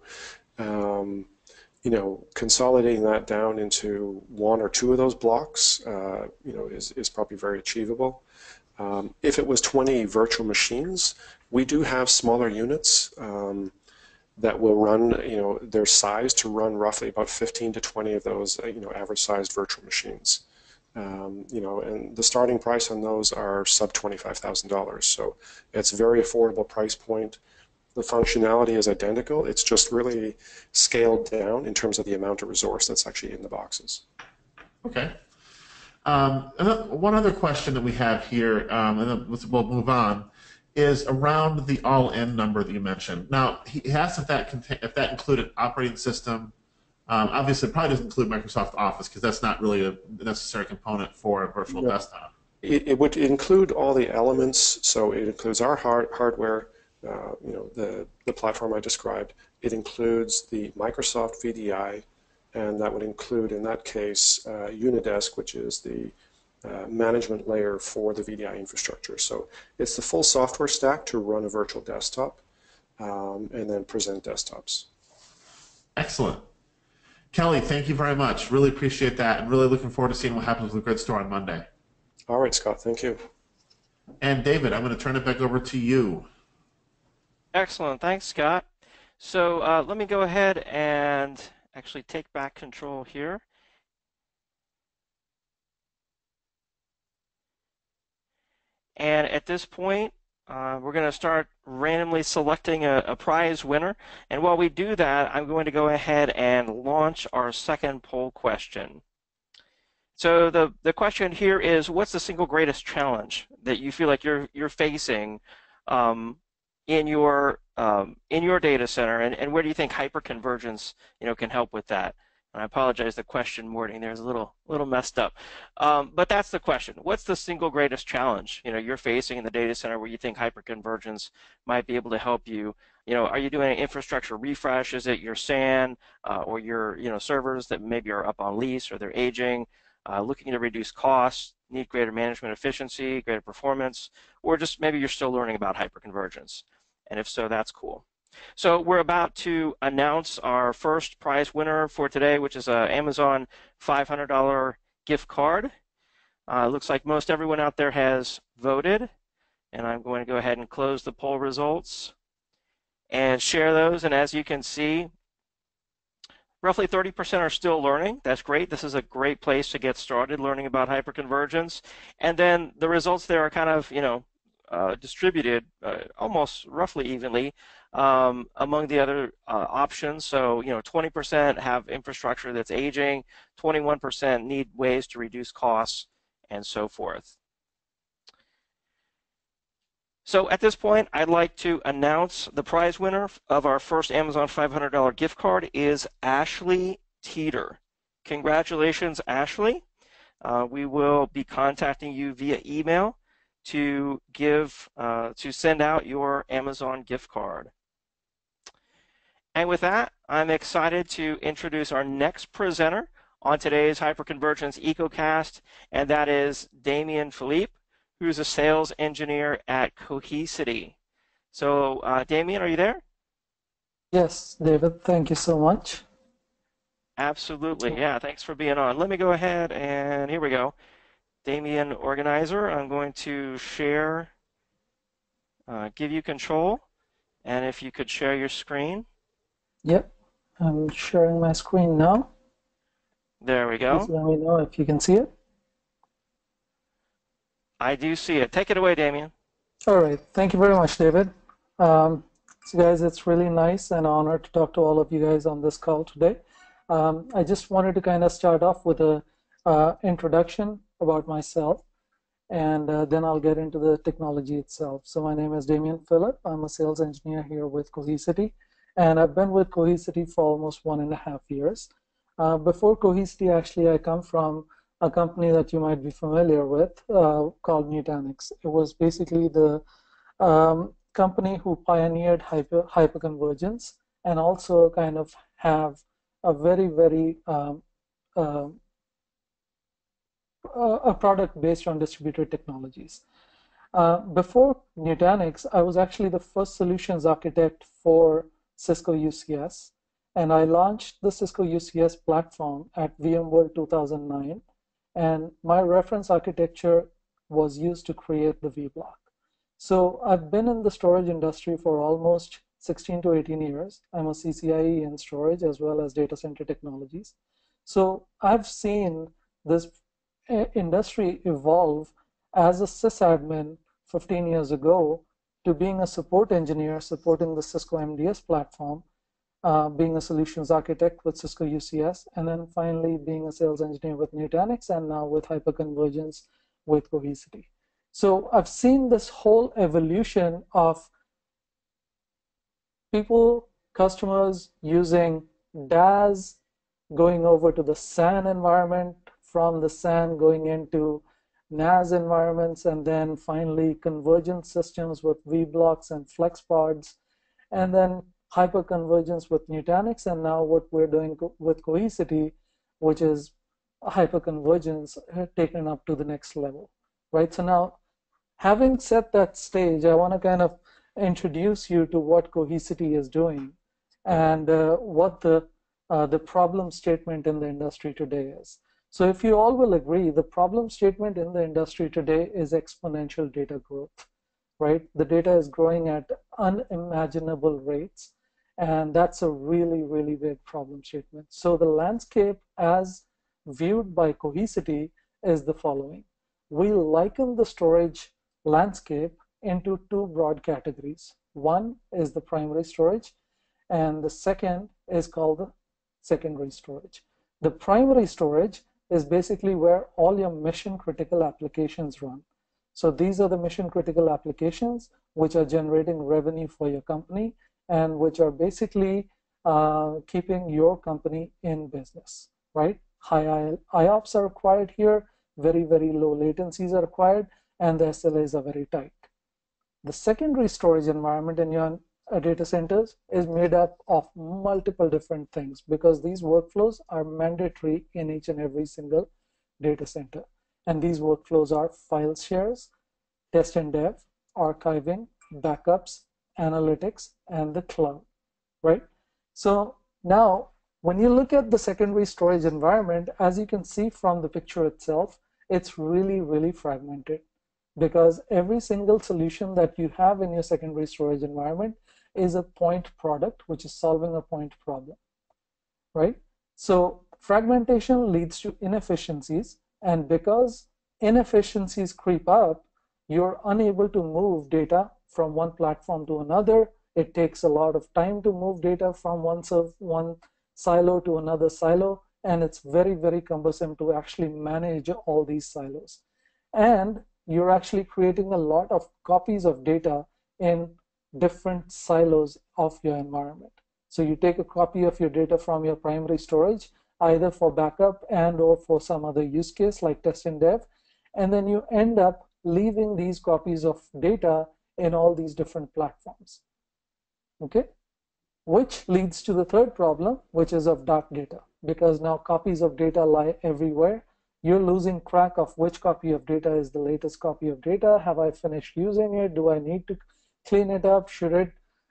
consolidating that down into one or two of those blocks, is probably very achievable. If it was 20 virtual machines, we do have smaller units that will run, they're sized to run roughly about 15 to 20 of those, average-sized virtual machines. And the starting price on those are sub $25,000. So it's a very affordable price point. The functionality is identical. It's just really scaled down in terms of the amount of resource that's actually in the boxes. Okay. One other question that we have here, and then we'll move on, is around the all-in number that you mentioned. Now, he asked if that included operating system. Obviously, it probably doesn't include Microsoft Office because that's not really a necessary component for a virtual desktop. It would include all the elements, so it includes our hardware, the platform I described. It includes the Microsoft VDI, and that would include, in that case, Unidesk, which is the management layer for the VDI infrastructure. So it's the full software stack to run a virtual desktop and then present desktops. Excellent. Kelly, thank you very much. Really appreciate that, and really looking forward to seeing what happens with the Grid Store on Monday. All right, Scott, thank you. And David, I'm going to turn it back over to you. Excellent. Thanks, Scott. So let me go ahead and actually take back control here. And at this point, we're going to start randomly selecting a prize winner. And while we do that, I'm going to go ahead and launch our second poll question. So the question here is, what's the single greatest challenge that you feel like you're facing in your data center, and where do you think hyperconvergence can help with that? And I apologize, the question wording there is a little messed up, but that's the question. What's the single greatest challenge you're facing in the data center where you think hyperconvergence might be able to help you? Are you doing an infrastructure refresh? Is it your SAN or your servers that maybe are up on lease or they're aging? Looking to reduce costs, need greater management efficiency, greater performance, or just maybe you're still learning about hyperconvergence. And if so, that's cool. So we're about to announce our first prize winner for today, which is an Amazon $500 gift card. Looks like most everyone out there has voted, and I'm going to go ahead and close the poll results and share those. And as you can see, roughly 30% are still learning. That's great. This is a great place to get started learning about hyperconvergence. And then the results there are kind of, distributed almost roughly evenly among the other options. So, 20% have infrastructure that's aging, 21% need ways to reduce costs, and so forth. So at this point, I'd like to announce the prize winner of our first Amazon $500 gift card is Ashley Teeter. Congratulations, Ashley. We will be contacting you via email to send out your Amazon gift card. And with that, I'm excited to introduce our next presenter on today's Hyperconvergence EcoCast, and that is Damien Philippe, who's a sales engineer at Cohesity. So, Damien, are you there? Yes, David, thank you so much. Absolutely, yeah, thanks for being on. Let me go ahead and here we go. Damien Organizer, I'm going to share, give you control, and if you could share your screen. Yep, I'm sharing my screen now. There we go. Please let me know if you can see it. I do see it. Take it away, Damien. All right, thank you very much, David. So guys, it's really nice and an honor to talk to all of you guys on this call today. I just wanted to kind of start off with a introduction about myself, and then I'll get into the technology itself. So my name is Damien Philippe. I'm a sales engineer here with Cohesity, and I've been with Cohesity for almost 1.5 years. Before Cohesity, actually, I come from a company that you might be familiar with called Nutanix. It was basically the company who pioneered hyperconvergence and also kind of have a very a product based on distributed technologies. Before Nutanix, I was actually the first solutions architect for Cisco UCS, and I launched the Cisco UCS platform at VMworld 2009, and my reference architecture was used to create the vBlock. So I've been in the storage industry for almost 16 to 18 years. I'm a CCIE in storage as well as data center technologies. So I've seen this industry evolve as a sysadmin 15 years ago to being a support engineer supporting the Cisco MDS platform, being a solutions architect with Cisco UCS, and then finally being a sales engineer with Nutanix, and now with hyperconvergence with Cohesity. So I've seen this whole evolution of people, customers using DAS, going over to the SAN environment, from the SAN going into NAS environments, and then finally convergent systems with vBlocks and FlexPods, and then hyperconvergence with Nutanix, and now what we're doing with Cohesity, which is hyperconvergence taken up to the next level, right? So now, having set that stage, I want to kind of introduce you to what Cohesity is doing and what the problem statement in the industry today is. So if you all will agree, the problem statement in the industry today is exponential data growth, right? The data is growing at unimaginable rates, and that's a really big problem statement. So the landscape as viewed by Cohesity is the following. We liken the storage landscape into two broad categories. One is the primary storage, and the second is called the secondary storage. The primary storage is basically where all your mission critical applications run. So these are the mission critical applications which are generating revenue for your company and which are basically keeping your company in business, right? High IOPS are required here, very low latencies are required, and the SLAs are very tight. The secondary storage environment in your data centers is made up of multiple different things because these workflows are mandatory in each and every single data center. And these workflows are file shares, test and dev, archiving, backups, analytics, and the cloud, right? So now, when you look at the secondary storage environment, as you can see from the picture itself, it's really fragmented because every single solution that you have in your secondary storage environment is a point product, which is solving a point problem, right? So fragmentation leads to inefficiencies, and because inefficiencies creep up, you're unable to move data from one platform to another. It takes a lot of time to move data from one silo to another silo, and it's very cumbersome to actually manage all these silos. And you're actually creating a lot of copies of data in different silos of your environment. So you take a copy of your data from your primary storage, either for backup and or for some other use case like test and dev, and then you end up leaving these copies of data in all these different platforms, okay? Which leads to the third problem, which is of dark data, because now copies of data lie everywhere. You're losing track of which copy of data is the latest copy of data. Have I finished using it? Do I need to clean it up? Should it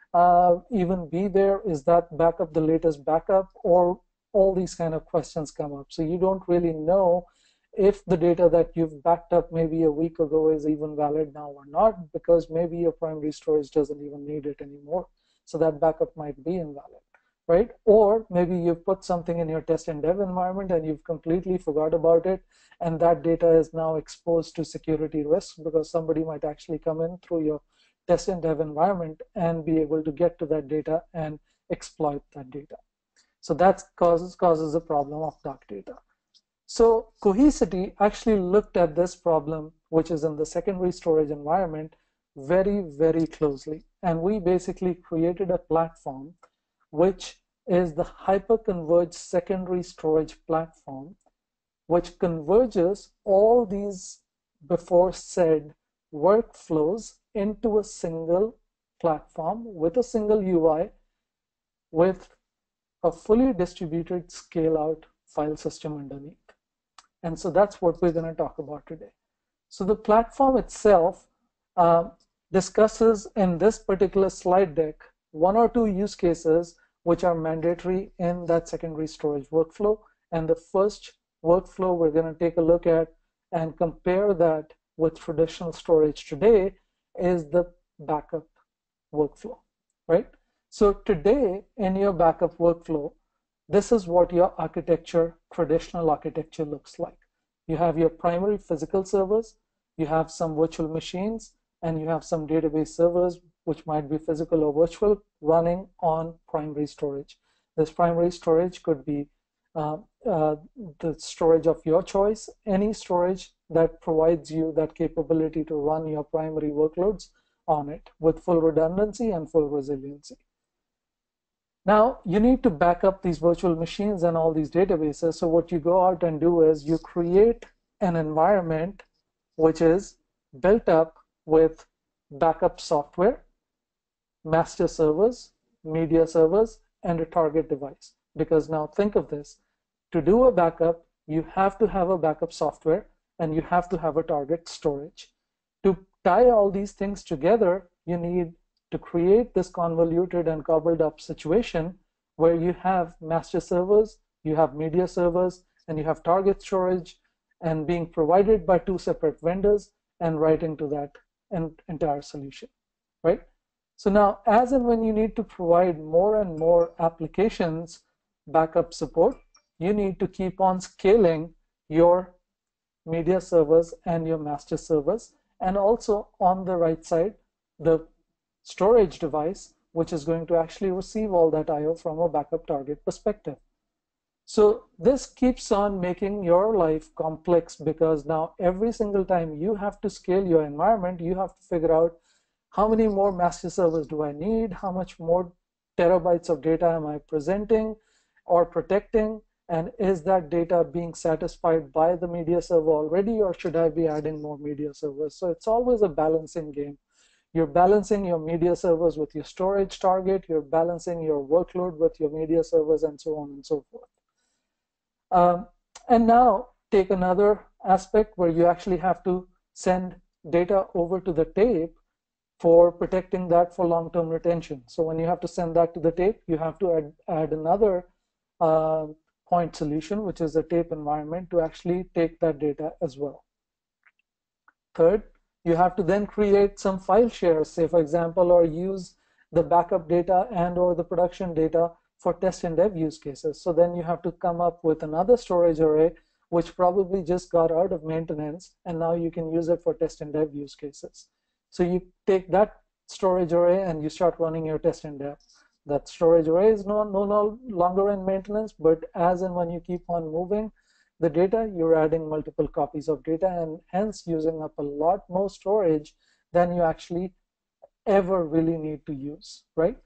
even be there? Is that backup the latest backup? Or all these kind of questions come up. So you don't really know if the data that you've backed up maybe a week ago is even valid now or not, because maybe your primary storage doesn't even need it anymore. So that backup might be invalid, right? Or maybe you've put something in your test and dev environment and you've completely forgot about it, and that data is now exposed to security risks because somebody might actually come in through your test and dev environment and be able to get to that data and exploit that data. So that causes a problem of dark data. So Cohesity actually looked at this problem, which is in the secondary storage environment, very closely. And we basically created a platform which is the hyperconverged secondary storage platform, which converges all these before said workflows into a single platform with a single UI with a fully distributed scale out file system underneath. And so that's what we're going to talk about today. So the platform itself discusses in this particular slide deck 1 or 2 use cases which are mandatory in that secondary storage workflow. And the first workflow we're going to take a look at and compare that with traditional storage today is the backup workflow, right? So today in your backup workflow, this is what your architecture, traditional architecture looks like. You have your primary physical servers, you have some virtual machines, and you have some database servers, which might be physical or virtual, running on primary storage. This primary storage could be the storage of your choice, any storage that provides you that capability to run your primary workloads on it with full redundancy and full resiliency. Now, you need to back up these virtual machines and all these databases. So what you go out and do is you create an environment which is built up with backup software, master servers, media servers, and a target device. Because now think of this. To do a backup, you have to have a backup software and you have to have a target storage. To tie all these things together, you need to create this convoluted and cobbled up situation where you have master servers, you have media servers, and you have target storage, and being provided by 2 separate vendors and right into that entire solution, right? So now, as and when you need to provide more and more applications backup support, you need to keep on scaling your media servers and your master servers, and also on the right side, the storage device, which is going to actually receive all that I/O from a backup target perspective. So this keeps on making your life complex, because now every single time you have to scale your environment, you have to figure out how many more master servers do I need, how much more terabytes of data am I presenting or protecting, and is that data being satisfied by the media server already, or should I be adding more media servers? So it's always a balancing game. You're balancing your media servers with your storage target, you're balancing your workload with your media servers, and so on and so forth. And now take another aspect where you actually have to send data over to the tape for protecting that for long-term retention. So when you have to send that to the tape, you have to add another point solution, which is a tape environment, to actually take that data as well. Third, you have to then create some file shares, say for example, or use the backup data and or the production data for test and dev use cases. So then you have to come up with another storage array, which probably just got out of maintenance, and now you can use it for test and dev use cases. So you take that storage array and you start running your test and dev. That storage array is no longer in maintenance, but as and when you keep on moving the data, you're adding multiple copies of data, and hence using up a lot more storage than you actually ever really need to use, right?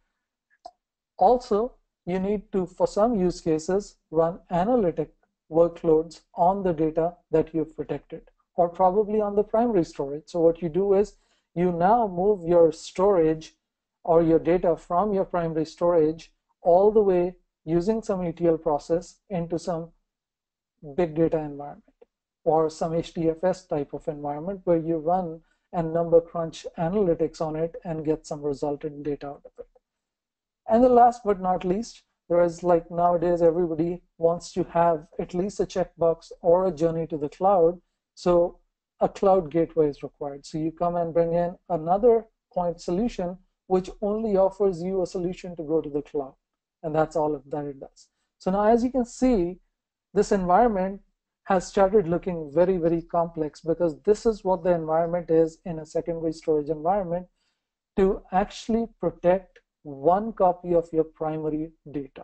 Also, you need to, for some use cases, run analytic workloads on the data that you've protected, or probably on the primary storage. So what you do is you now move your storage or your data from your primary storage all the way using some ETL process into some big data environment or some HDFS type of environment where you run and number crunch analytics on it and get some resultant data out of it. And the last but not least, there is, like nowadays, everybody wants to have at least a checkbox or a journey to the cloud. So a cloud gateway is required. So you come and bring in another point solution, which only offers you a solution to go to the cloud. And that's all that it does. So now, as you can see, this environment has started looking very, very complex, because this is what the environment is in a secondary storage environment to actually protect one copy of your primary data.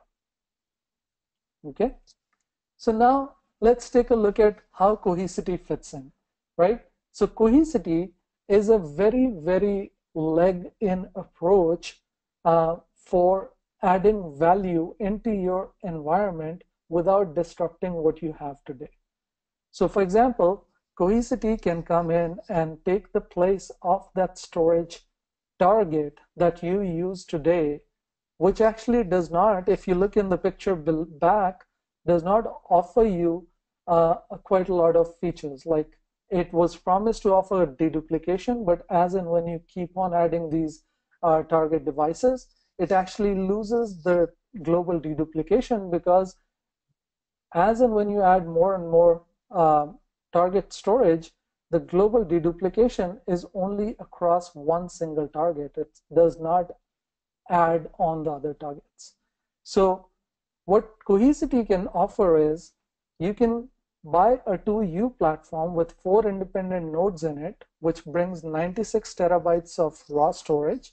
Okay, so now let's take a look at how Cohesity fits in, right? So Cohesity is a very, very leg-in approach for adding value into your environment without disrupting what you have today. So for example, Cohesity can come in and take the place of that storage target that you use today, which actually does not, if you look in the picture back, does not offer you quite a lot of features. Like, it was promised to offer deduplication, but as and when you keep on adding these target devices, it actually loses the global deduplication, because as and when you add more and more target storage, the global deduplication is only across one single target. It does not add on the other targets. So what Cohesity can offer is, you can buy a 2U platform with 4 independent nodes in it, which brings 96 terabytes of raw storage,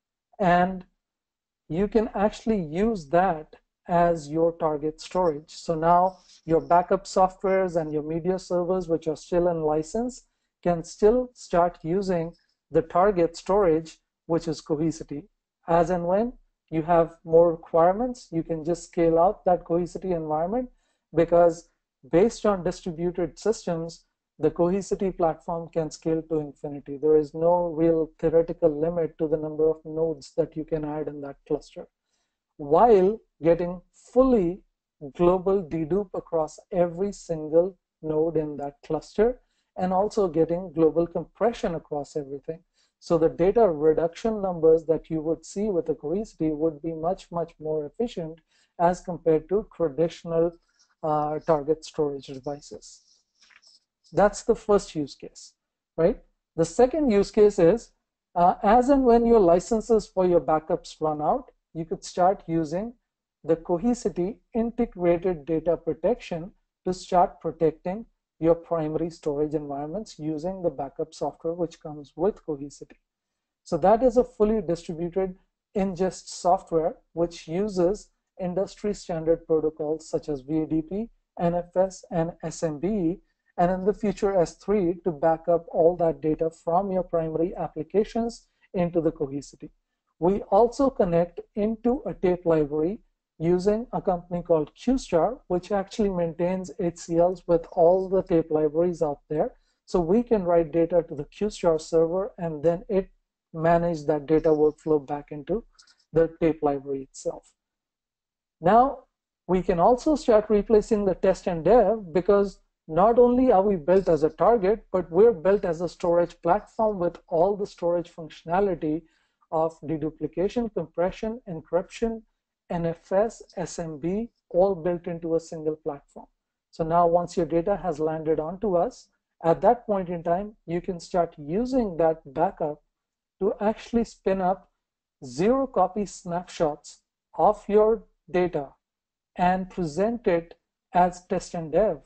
and you can actually use that as your target storage. So now your backup softwares and your media servers, which are still in license, can still start using the target storage, which is Cohesity. As and when you have more requirements, you can just scale out that Cohesity environment, because based on distributed systems, the Cohesity platform can scale to infinity. There is no real theoretical limit to the number of nodes that you can add in that cluster, while getting fully global dedupe across every single node in that cluster, and also getting global compression across everything. So the data reduction numbers that you would see with the Cohesity would be much, much more efficient as compared to traditional target storage devices. That's the first use case, right? The second use case is, as and when your licenses for your backups run out, you could start using the Cohesity integrated data protection to start protecting your primary storage environments using the backup software which comes with Cohesity. So that is a fully distributed ingest software which uses industry standard protocols such as VADP, NFS, and SMBE, and in the future S3, to back up all that data from your primary applications into the Cohesity. We also connect into a tape library using a company called QStar, which actually maintains HCLs with all the tape libraries out there. So we can write data to the QStar server, and then it manage that data workflow back into the tape library itself. Now, we can also start replacing the test and dev, because not only are we built as a target, but we're built as a storage platform with all the storage functionality of deduplication, compression, encryption, NFS, SMB, all built into a single platform. So now once your data has landed onto us, at that point in time, you can start using that backup to actually spin up zero-copy snapshots of your data and present it as test and dev.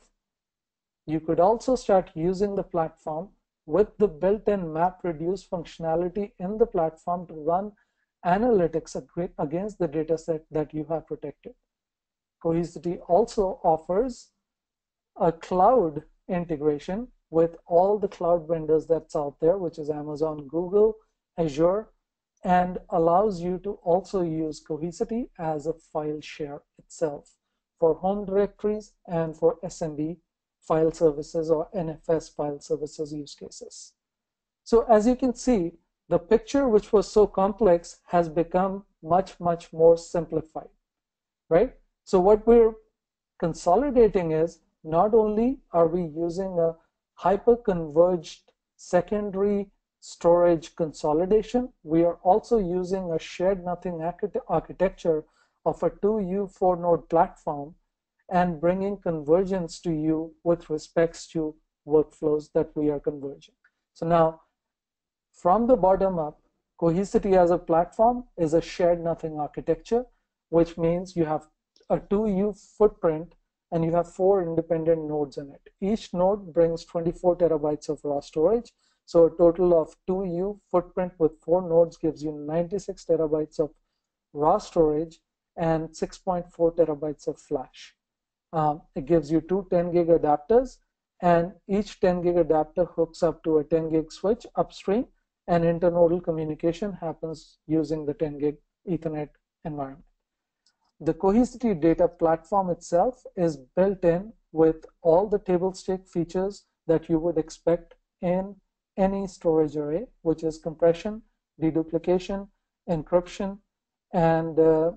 You could also start using the platform with the built-in MapReduce functionality in the platform to run analytics against the dataset that you have protected. Cohesity also offers a cloud integration with all the cloud vendors that's out there, which is Amazon, Google, Azure, and allows you to also use Cohesity as a file share itself for home directories and for SMB file services or NFS file services use cases. So as you can see, the picture which was so complex has become much, much more simplified, right? So what we're consolidating is, not only are we using a hyper-converged secondary storage consolidation, we are also using a shared nothing architecture of a 2U 4-node platform and bringing convergence to you with respects to workflows that we are converging. So now, from the bottom up, Cohesity as a platform is a shared nothing architecture, which means you have a 2U footprint and you have 4 independent nodes in it. Each node brings 24 terabytes of raw storage. So a total of 2U footprint with 4 nodes gives you 96 terabytes of raw storage and 6.4 terabytes of flash. It gives you 2 10 gig adapters, and each 10 gig adapter hooks up to a 10 gig switch upstream, and internodal communication happens using the 10 gig Ethernet environment. The Cohesity data platform itself is built in with all the table stake features that you would expect in any storage array, which is compression, deduplication, encryption, and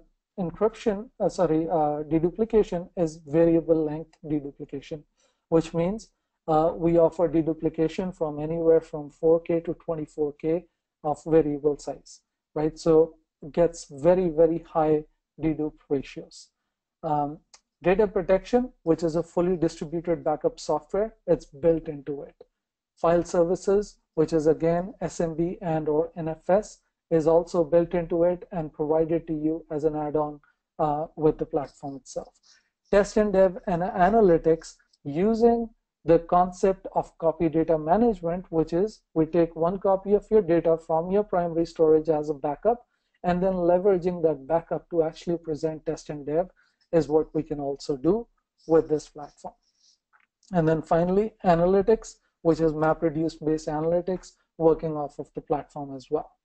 deduplication is variable length deduplication, which means we offer deduplication from anywhere from 4K to 24K of variable size, right? So it gets very, very high dedupe ratios. Data protection, which is a fully distributed backup software, it's built into it. File services, which is again SMB and or NFS, is also built into it and provided to you as an add-on with the platform itself. Test and dev and analytics using the concept of copy data management, which is we take one copy of your data from your primary storage as a backup, and then leveraging that backup to actually present test and dev is what we can also do with this platform. And then finally, analytics, which is MapReduce based analytics working off of the platform as well.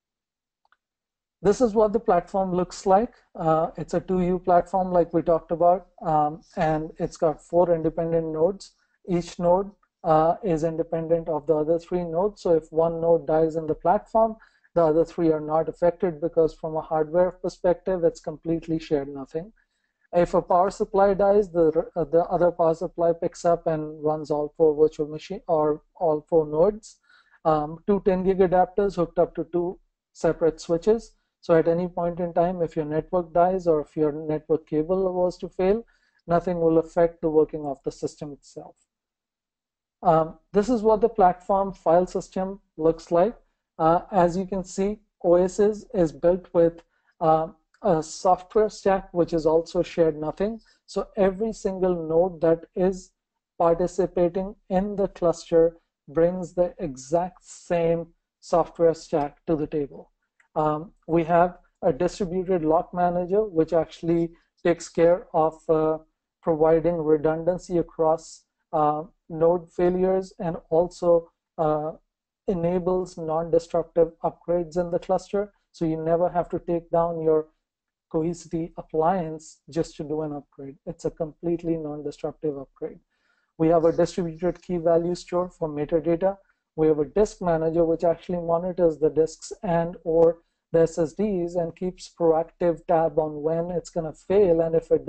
This is what the platform looks like. It's a 2U platform like we talked about, and it's got 4 independent nodes. Each node is independent of the other 3 nodes. So if one node dies in the platform, the other 3 are not affected because from a hardware perspective, it's completely shared nothing. If a power supply dies, the other power supply picks up and runs all 4 virtual machine or all 4 nodes. 2 10-gig adapters hooked up to 2 separate switches. So at any point in time, if your network dies or if your network cable was to fail, nothing will affect the working of the system itself. This is what the platform file system looks like. As you can see, Oasis is built with a software stack which is also shared nothing. So every single node that is participating in the cluster brings the exact same software stack to the table. We have a distributed lock manager which actually takes care of providing redundancy across node failures and also enables non-destructive upgrades in the cluster. So you never have to take down your Cohesity appliance just to do an upgrade. It's a completely non-destructive upgrade. We have a distributed key value store for metadata. We have a disk manager which actually monitors the disks and or the SSDs and keeps proactive tab on when it's going to fail, and if it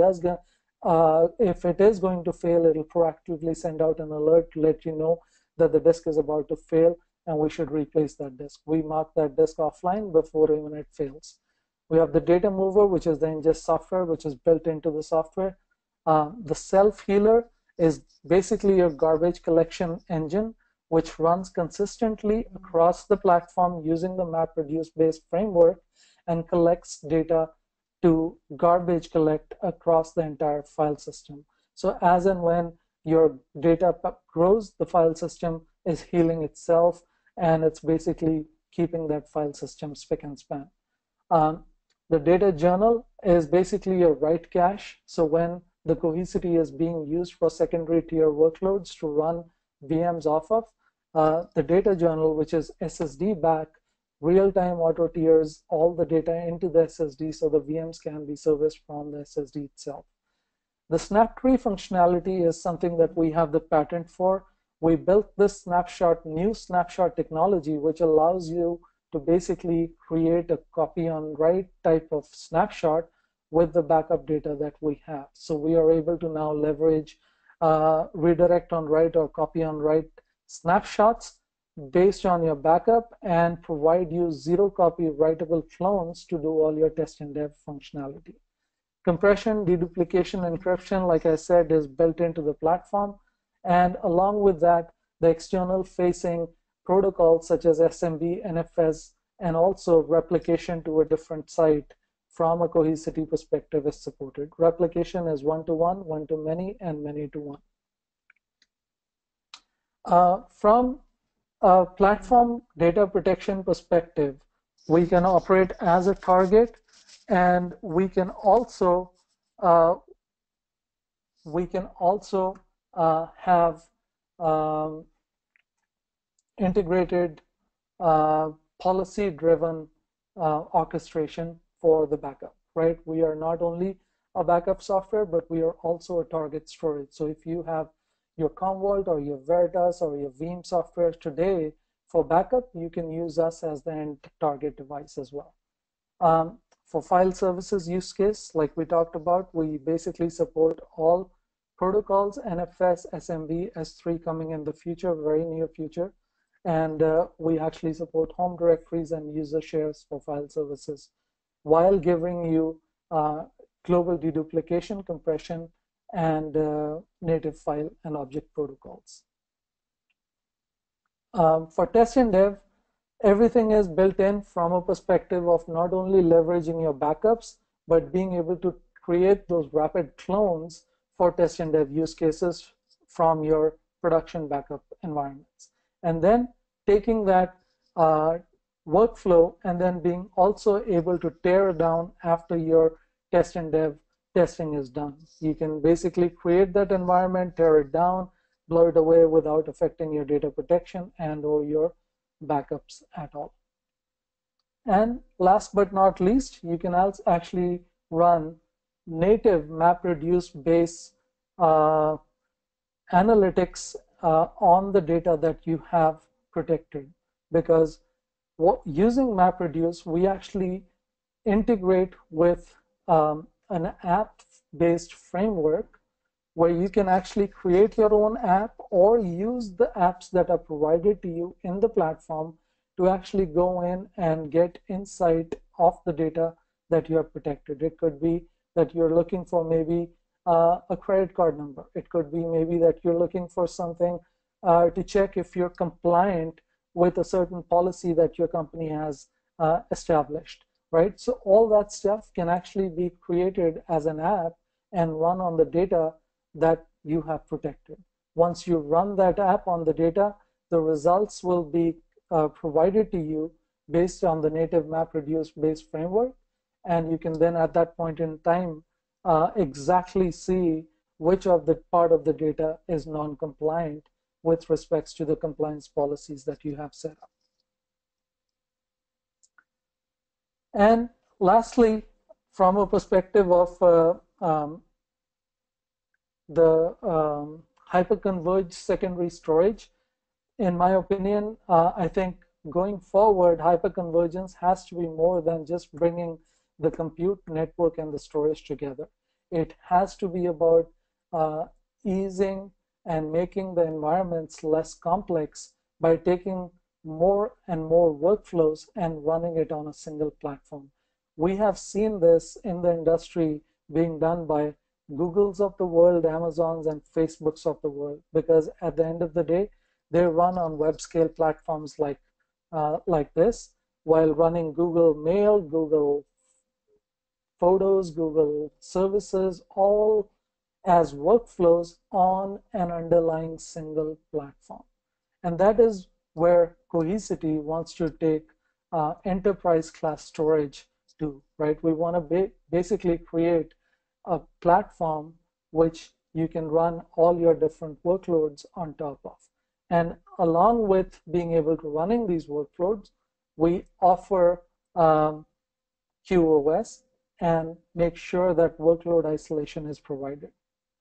is going to fail, it'll proactively send out an alert to let you know that the disk is about to fail and we should replace that disk. We mark that disk offline before even it fails. We have the data mover, which is the ingest software, which is built into the software. The self healer is basically your garbage collection engine, which runs consistently across the platform using the MapReduce based framework and collects data to garbage collect across the entire file system. So as and when your data grows, the file system is healing itself, and it's basically keeping that file system spick and span. The data journal is basically a write cache. So when the Cohesity is being used for secondary tier workloads to run VMs off of, the data journal, which is SSD back, real-time auto tiers all the data into the SSD so the VMs can be serviced from the SSD itself. The SnapTree functionality is something that we have the patent for. We built this new snapshot technology, which allows you to basically create a copy on write type of snapshot with the backup data that we have. So we are able to now leverage redirect on write or copy on write snapshots based on your backup and provide you zero copy writable clones to do all your test and dev functionality. Compression, deduplication, encryption, like I said, is built into the platform. And along with that, the external facing protocols such as SMB, NFS, and also replication to a different site from a Cohesity perspective is supported. Replication is one-to-one, one-to-many, and many-to-one. From a platform data protection perspective, we can operate as a target, and we can also have integrated policy-driven orchestration for the backup, right? We are not only a backup software, but we are also a target storage. So if you have your Commvault or your Veritas or your Veeam software today for backup, you can use us as the end target device as well. For file services use case, like we talked about, we basically support all protocols, NFS, SMB, S3 coming in the future, very near future. And we actually support home directories and user shares for file services while giving you global deduplication, compression, and native file and object protocols. For test and dev, everything is built in from a perspective of not only leveraging your backups, but being able to create those rapid clones for test and dev use cases from your production backup environments. And then taking that workflow and then being also able to tear it down after your test and dev testing is done. You can basically create that environment, tear it down, blow it away without affecting your data protection and or your backups at all. And last but not least, you can also actually run native MapReduce based analytics on the data that you have protected, because using MapReduce, we actually integrate with an app-based framework where you can actually create your own app or use the apps that are provided to you in the platform to actually go in and get insight of the data that you have protected. It could be that you're looking for maybe a credit card number. It could be maybe that you're looking for something to check if you're compliant with a certain policy that your company has established, right? So all that stuff can actually be created as an app and run on the data that you have protected. Once you run that app on the data, the results will be provided to you based on the native MapReduce based framework, and you can then at that point in time exactly see which of the part of the data is non-compliant with respects to the compliance policies that you have set up. And lastly, from a perspective of the hyperconverged secondary storage, in my opinion, I think going forward, hyperconvergence has to be more than just bringing the compute network and the storage together. It has to be about easing and making the environments less complex by taking more and more workflows and running it on a single platform. We have seen this in the industry being done by Googles of the world, Amazons, and Facebooks of the world, because at the end of the day, they run on web scale platforms like this, while running Google Mail, Google Photos, Google Services, all as workflows on an underlying single platform. And that is where Cohesity wants to take enterprise class storage to, right? We want to basically create a platform which you can run all your different workloads on top of. And along with being able to running these workloads, we offer QoS and make sure that workload isolation is provided.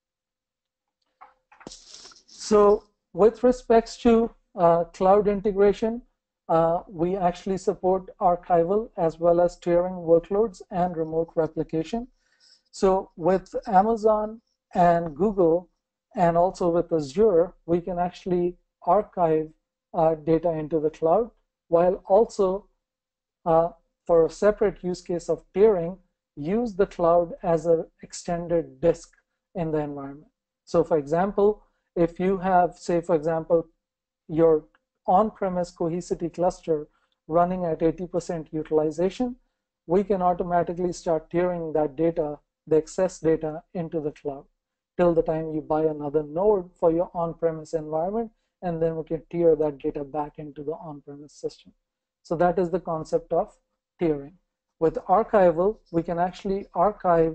So with respects to cloud integration, we actually support archival as well as tiering workloads and remote replication. So with Amazon and Google and also with Azure, we can actually archive data into the cloud, while also for a separate use case of tiering, use the cloud as an extended disk in the environment. So for example, if you have, say for example, your on-premise Cohesity cluster running at 80% utilization, we can automatically start tiering that data, the excess data, into the cloud till the time you buy another node for your on-premise environment, and then we can tier that data back into the on-premise system. So that is the concept of tiering. With archival, we can actually archive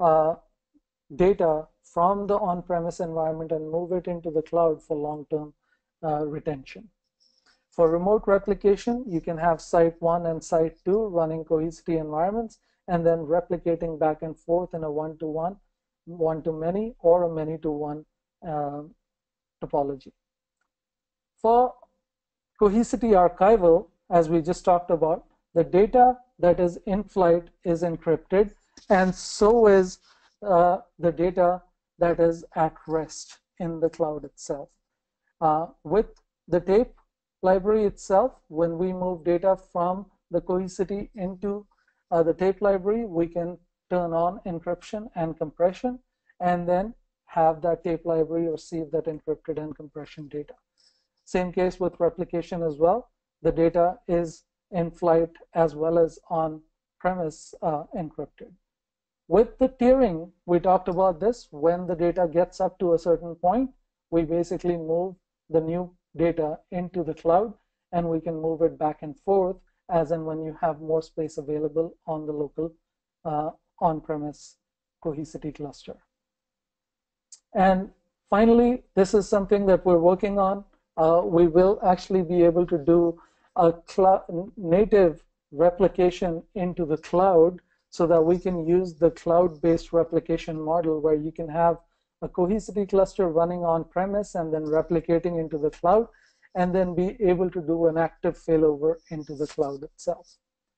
data from the on-premise environment and move it into the cloud for long-term retention. For remote replication, you can have Site 1 and Site 2 running Cohesity environments, and then replicating back and forth in a one-to-one, one-to-many, or a many-to-one topology. For Cohesity archival, as we just talked about, the data that is in flight is encrypted, and so is the data that is at rest in the cloud itself. With the tape library itself, when we move data from the Cohesity into the tape library, we can turn on encryption and compression, and then have that tape library receive that encrypted and compression data. Same case with replication as well. The data is in flight as well as on premise encrypted. With the tiering, we talked about this. When the data gets up to a certain point, we basically move the new data into the cloud, and we can move it back and forth as and when you have more space available on the local on-premise Cohesity cluster. And finally, this is something that we're working on. We will actually be able to do a native replication into the cloud so that we can use the cloud-based replication model where you can have a Cohesity cluster running on premise and then replicating into the cloud, and then be able to do an active failover into the cloud itself.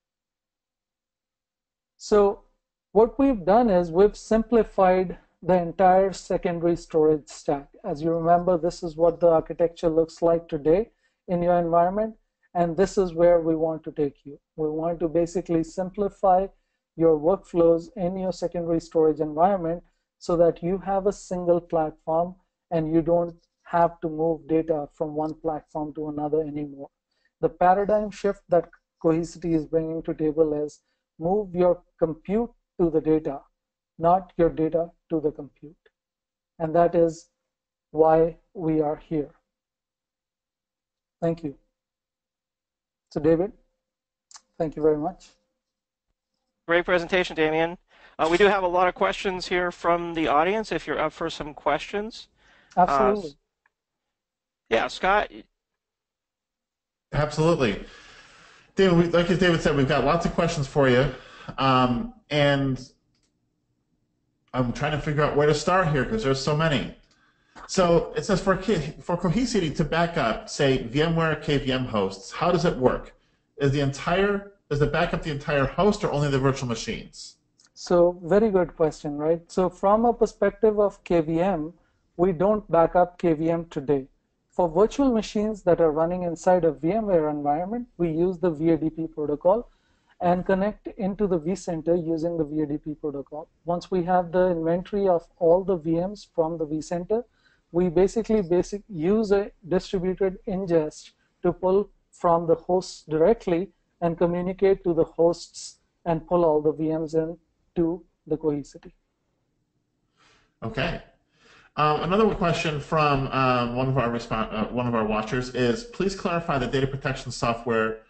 So what we've done is we've simplified the entire secondary storage stack. As you remember, this is what the architecture looks like today in your environment, and this is where we want to take you. We want to basically simplify your workflows in your secondary storage environment so that you have a single platform and you don't have to move data from one platform to another anymore. The paradigm shift that Cohesity is bringing to table is move your compute to the data, not your data to the compute. And that is why we are here. Thank you. So David, thank you very much. Great presentation, Damien. We do have a lot of questions here from the audience, if you're up for some questions. Absolutely. Yeah, Scott? Absolutely. David, like as David said, we've got lots of questions for you. And I'm trying to figure out where to start here because there's so many. So it says for Cohesity to back up, say, VMware KVM hosts, how does it work? Does it back up the entire host or only the virtual machines? So very good question, right? So from a perspective of KVM, we don't back up KVM today. For virtual machines that are running inside a VMware environment, we use the VADP protocol and connect into the vCenter using the VADP protocol. Once we have the inventory of all the VMs from the vCenter, we basically use a distributed ingest to pull from the hosts directly and communicate to the hosts and pull all the VMs in to the Cohesity. Okay. Another question from one of our watchers is, please clarify the data protection software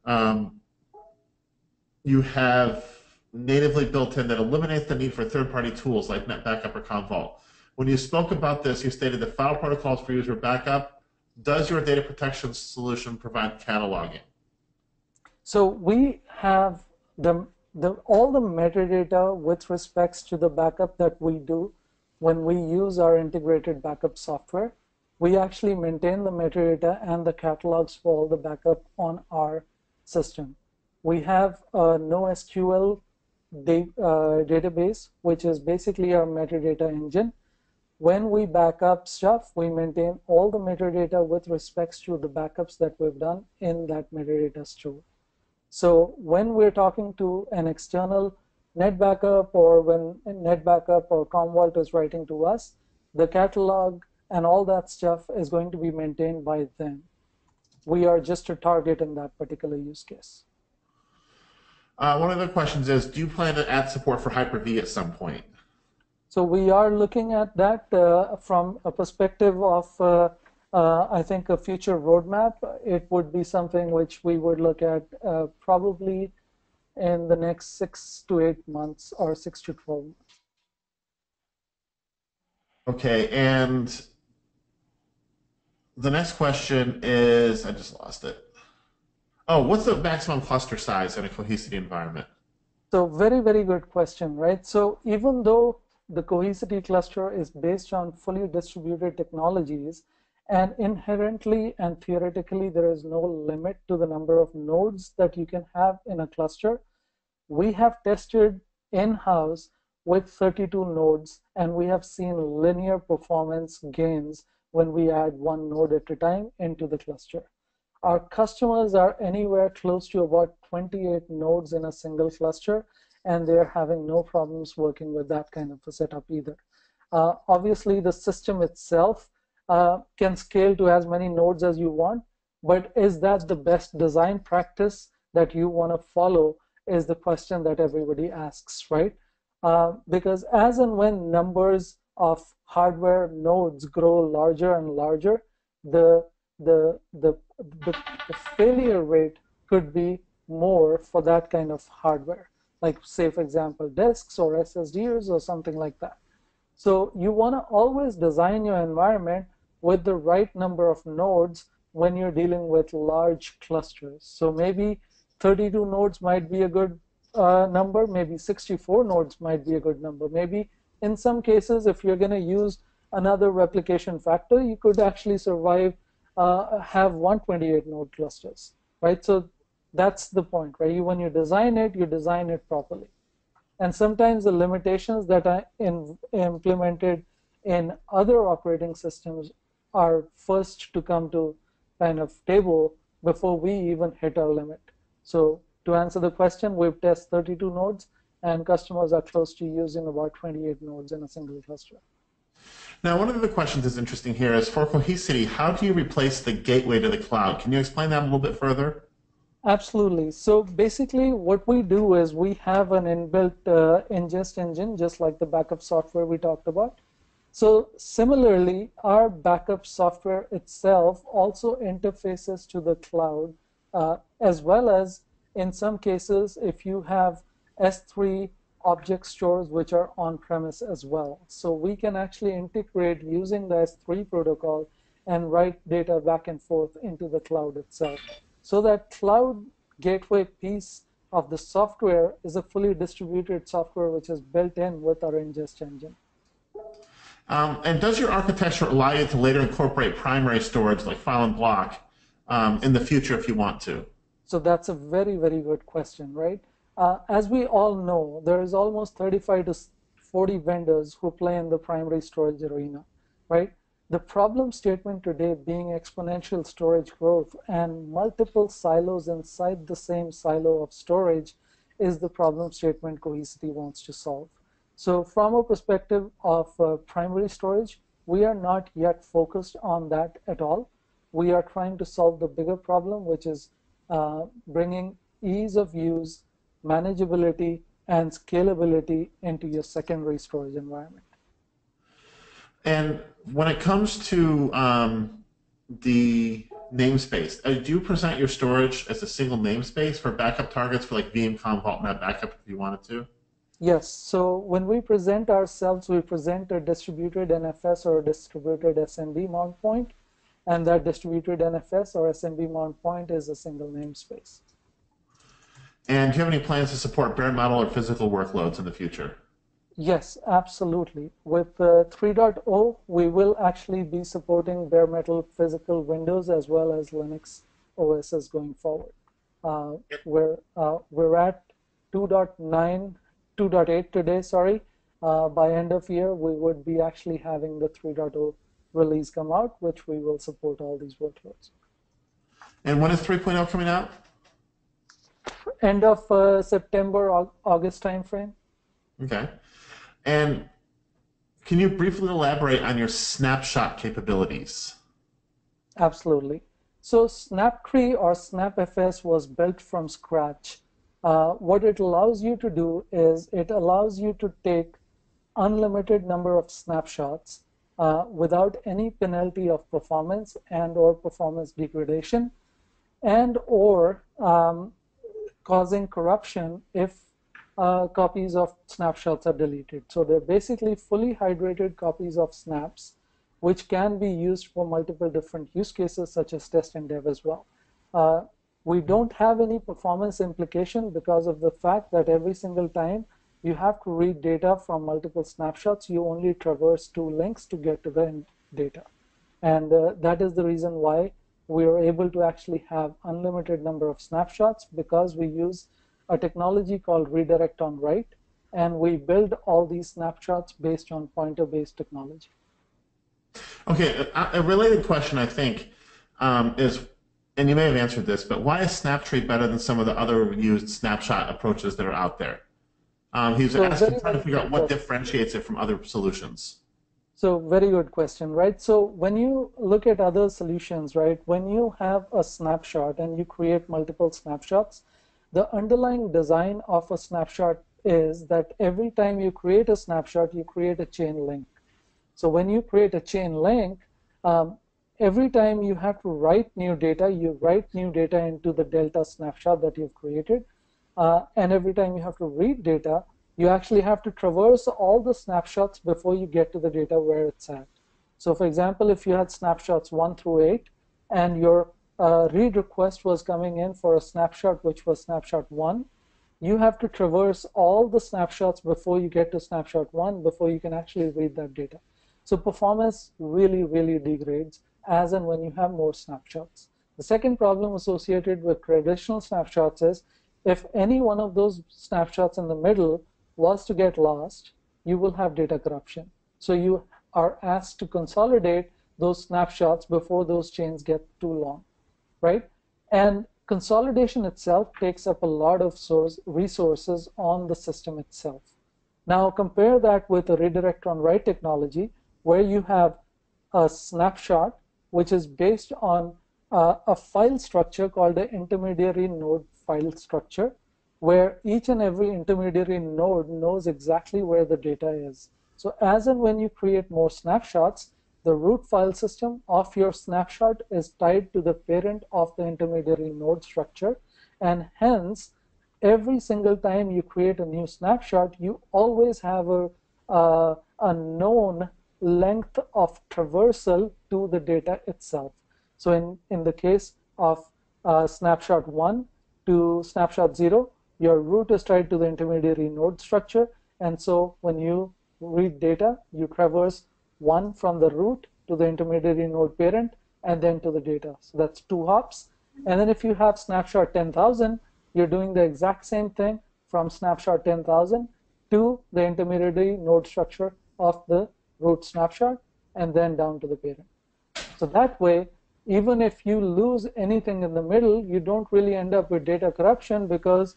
you have natively built in that eliminates the need for third-party tools like NetBackup or Commvault. When you spoke about this, you stated the file protocols for user backup. Does your data protection solution provide cataloging? So we have all the metadata with respects to the backup that we do when we use our integrated backup software. We actually maintain the metadata and the catalogs for all the backup on our system. We have a NoSQL database, which is basically our metadata engine. When we back up stuff, we maintain all the metadata with respects to the backups that we've done in that metadata store. So when we're talking to an external NetBackup, or when NetBackup or Commvault is writing to us, the catalog and all that stuff is going to be maintained by them. We are just a target in that particular use case. One of the questions is, do you plan to add support for Hyper-V at some point? So we are looking at that from a perspective of, I think, a future roadmap. It would be something which we would look at probably in the next 6 to 8 months or 6 to 12 months. Okay, and the next question is, I just lost it. Oh, what's the maximum cluster size in a Cohesity environment? So very, very good question, right? So even though the Cohesity cluster is based on fully distributed technologies, and inherently and theoretically there is no limit to the number of nodes that you can have in a cluster, we have tested in-house with 32 nodes, and we have seen linear performance gains when we add one node at a time into the cluster. Our customers are anywhere close to about 28 nodes in a single cluster, and they're having no problems working with that kind of a setup either. Obviously, the system itself can scale to as many nodes as you want, but is that the best design practice that you want to follow is the question that everybody asks, right? Because as and when numbers of hardware nodes grow larger and larger, the failure rate could be more for that kind of hardware, like say for example disks or SSDs or something like that. So you want to always design your environment with the right number of nodes when you're dealing with large clusters. So maybe 32 nodes might be a good number, maybe 64 nodes might be a good number. Maybe in some cases, if you're going to use another replication factor, you could actually survive, have 128 node clusters, right? So that's the point, right? When you design it properly. And sometimes the limitations that are implemented in other operating systems are first to come to kind of table before we even hit our limit. So to answer the question, we've tested 32 nodes, and customers are close to using about 28 nodes in a single cluster. Now, one of the questions that's interesting here is for Cohesity, how do you replace the gateway to the cloud? Can you explain that a little bit further? Absolutely. So basically what we do is we have an inbuilt ingest engine, just like the backup software we talked about. So similarly, our backup software itself also interfaces to the cloud, as well as in some cases, if you have S3 object stores which are on-premise as well. So we can actually integrate using the S3 protocol and write data back and forth into the cloud itself. So that cloud gateway piece of the software is a fully distributed software which is built in with our ingest engine. And does your architecture allow you to later incorporate primary storage like file and block in the future if you want to? So that's a very, very good question, right? As we all know, there is almost 35 to 40 vendors who play in the primary storage arena, right? The problem statement today being exponential storage growth and multiple silos inside the same silo of storage is the problem statement Cohesity wants to solve. So from a perspective of primary storage, we are not yet focused on that at all. We are trying to solve the bigger problem, which is bringing ease of use, manageability, and scalability into your secondary storage environment. And when it comes to the namespace, do you present your storage as a single namespace for backup targets for like VM, Vault, Net Backup if you wanted to? Yes. So when we present ourselves, we present a distributed NFS or a distributed SMB mount point, and that distributed NFS or SMB mount point is a single namespace. And do you have any plans to support bare metal or physical workloads in the future? Yes, absolutely. With 3.0, we will actually be supporting bare metal physical Windows as well as Linux OSs going forward. We're at 2.8 today, sorry. By end of year, we would be actually having the 3.0 release come out, which we will support all these workloads. And when is 3.0 coming out? End of September, August timeframe. Okay. And can you briefly elaborate on your snapshot capabilities? Absolutely. So Snaptree or SnapFS was built from scratch. What it allows you to do is it allows you to take unlimited number of snapshots without any penalty of performance and or performance degradation and or causing corruption if copies of snapshots are deleted. So they're basically fully hydrated copies of snaps, which can be used for multiple different use cases such as test and dev as well. We don't have any performance implication because of the fact that every single time you have to read data from multiple snapshots, you only traverse 2 links to get to the end data. And that is the reason why we are able to actually have unlimited number of snapshots, because we use a technology called redirect on write, and we build all these snapshots based on pointer-based technology. Okay, a related question, I think, is, and you may have answered this, but why is Snaptree better than some of the other used snapshot approaches that are out there? He was asking, trying to figure out what differentiates it from other solutions. So very good question, right? So when you look at other solutions, right, when you have a snapshot and you create multiple snapshots, the underlying design of a snapshot is that every time you create a snapshot, you create a chain link. So when you create a chain link, every time you have to write new data, you write new data into the delta snapshot that you've created. And every time you have to read data, you actually have to traverse all the snapshots before you get to the data where it's at. So for example, if you had snapshots 1 through 8, and your read request was coming in for a snapshot which was snapshot 1, you have to traverse all the snapshots before you get to snapshot 1 before you can actually read that data. So performance really, really degrades as and when you have more snapshots. The second problem associated with traditional snapshots is if any one of those snapshots in the middle was to get lost, you will have data corruption. So you are asked to consolidate those snapshots before those chains get too long, right? And consolidation itself takes up a lot of resources on the system itself. Now compare that with a redirect on write technology, where you have a snapshot which is based on a file structure called the intermediary node file structure, where each and every intermediary node knows exactly where the data is. So as and when you create more snapshots, the root file system of your snapshot is tied to the parent of the intermediary node structure, and hence every single time you create a new snapshot, you always have a known length of traversal to the data itself. So in the case of snapshot 1 to snapshot 0, your root is tied to the intermediary node structure, and so when you read data, you traverse 1 from the root to the intermediary node parent and then to the data. So that's 2 hops. And then if you have snapshot 10,000, you're doing the exact same thing from snapshot 10,000 to the intermediary node structure of the root snapshot and then down to the parent. So that way, even if you lose anything in the middle, you don't really end up with data corruption, because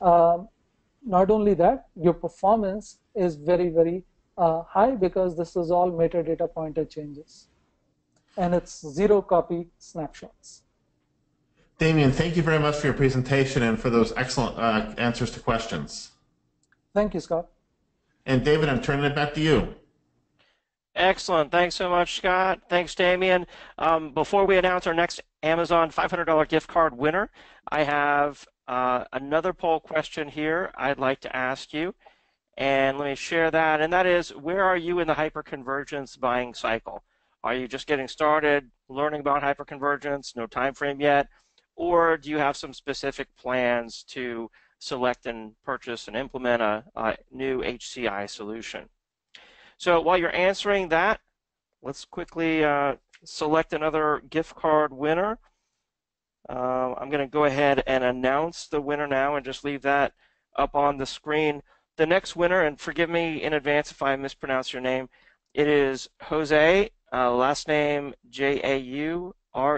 not only that, your performance is very, very high, because this is all metadata pointer changes. And it's 0 copy snapshots. Damien, thank you very much for your presentation and for those excellent answers to questions. Thank you, Scott. And David, I'm turning it back to you. Excellent. Thanks so much, Scott. Thanks, Damien. Before we announce our next Amazon $500 gift card winner, I have another poll question here I'd like to ask you. And let me share that. And that is, where are you in the hyperconvergence buying cycle? Are you just getting started learning about hyperconvergence, no time frame yet? Or do you have some specific plans to select and purchase and implement a new HCI solution? So while you're answering that, let's quickly select another gift card winner. I'm going to go ahead and announce the winner now and just leave that up on the screen. The next winner, and forgive me in advance if I mispronounce your name, it is Jose, last name Jaugui,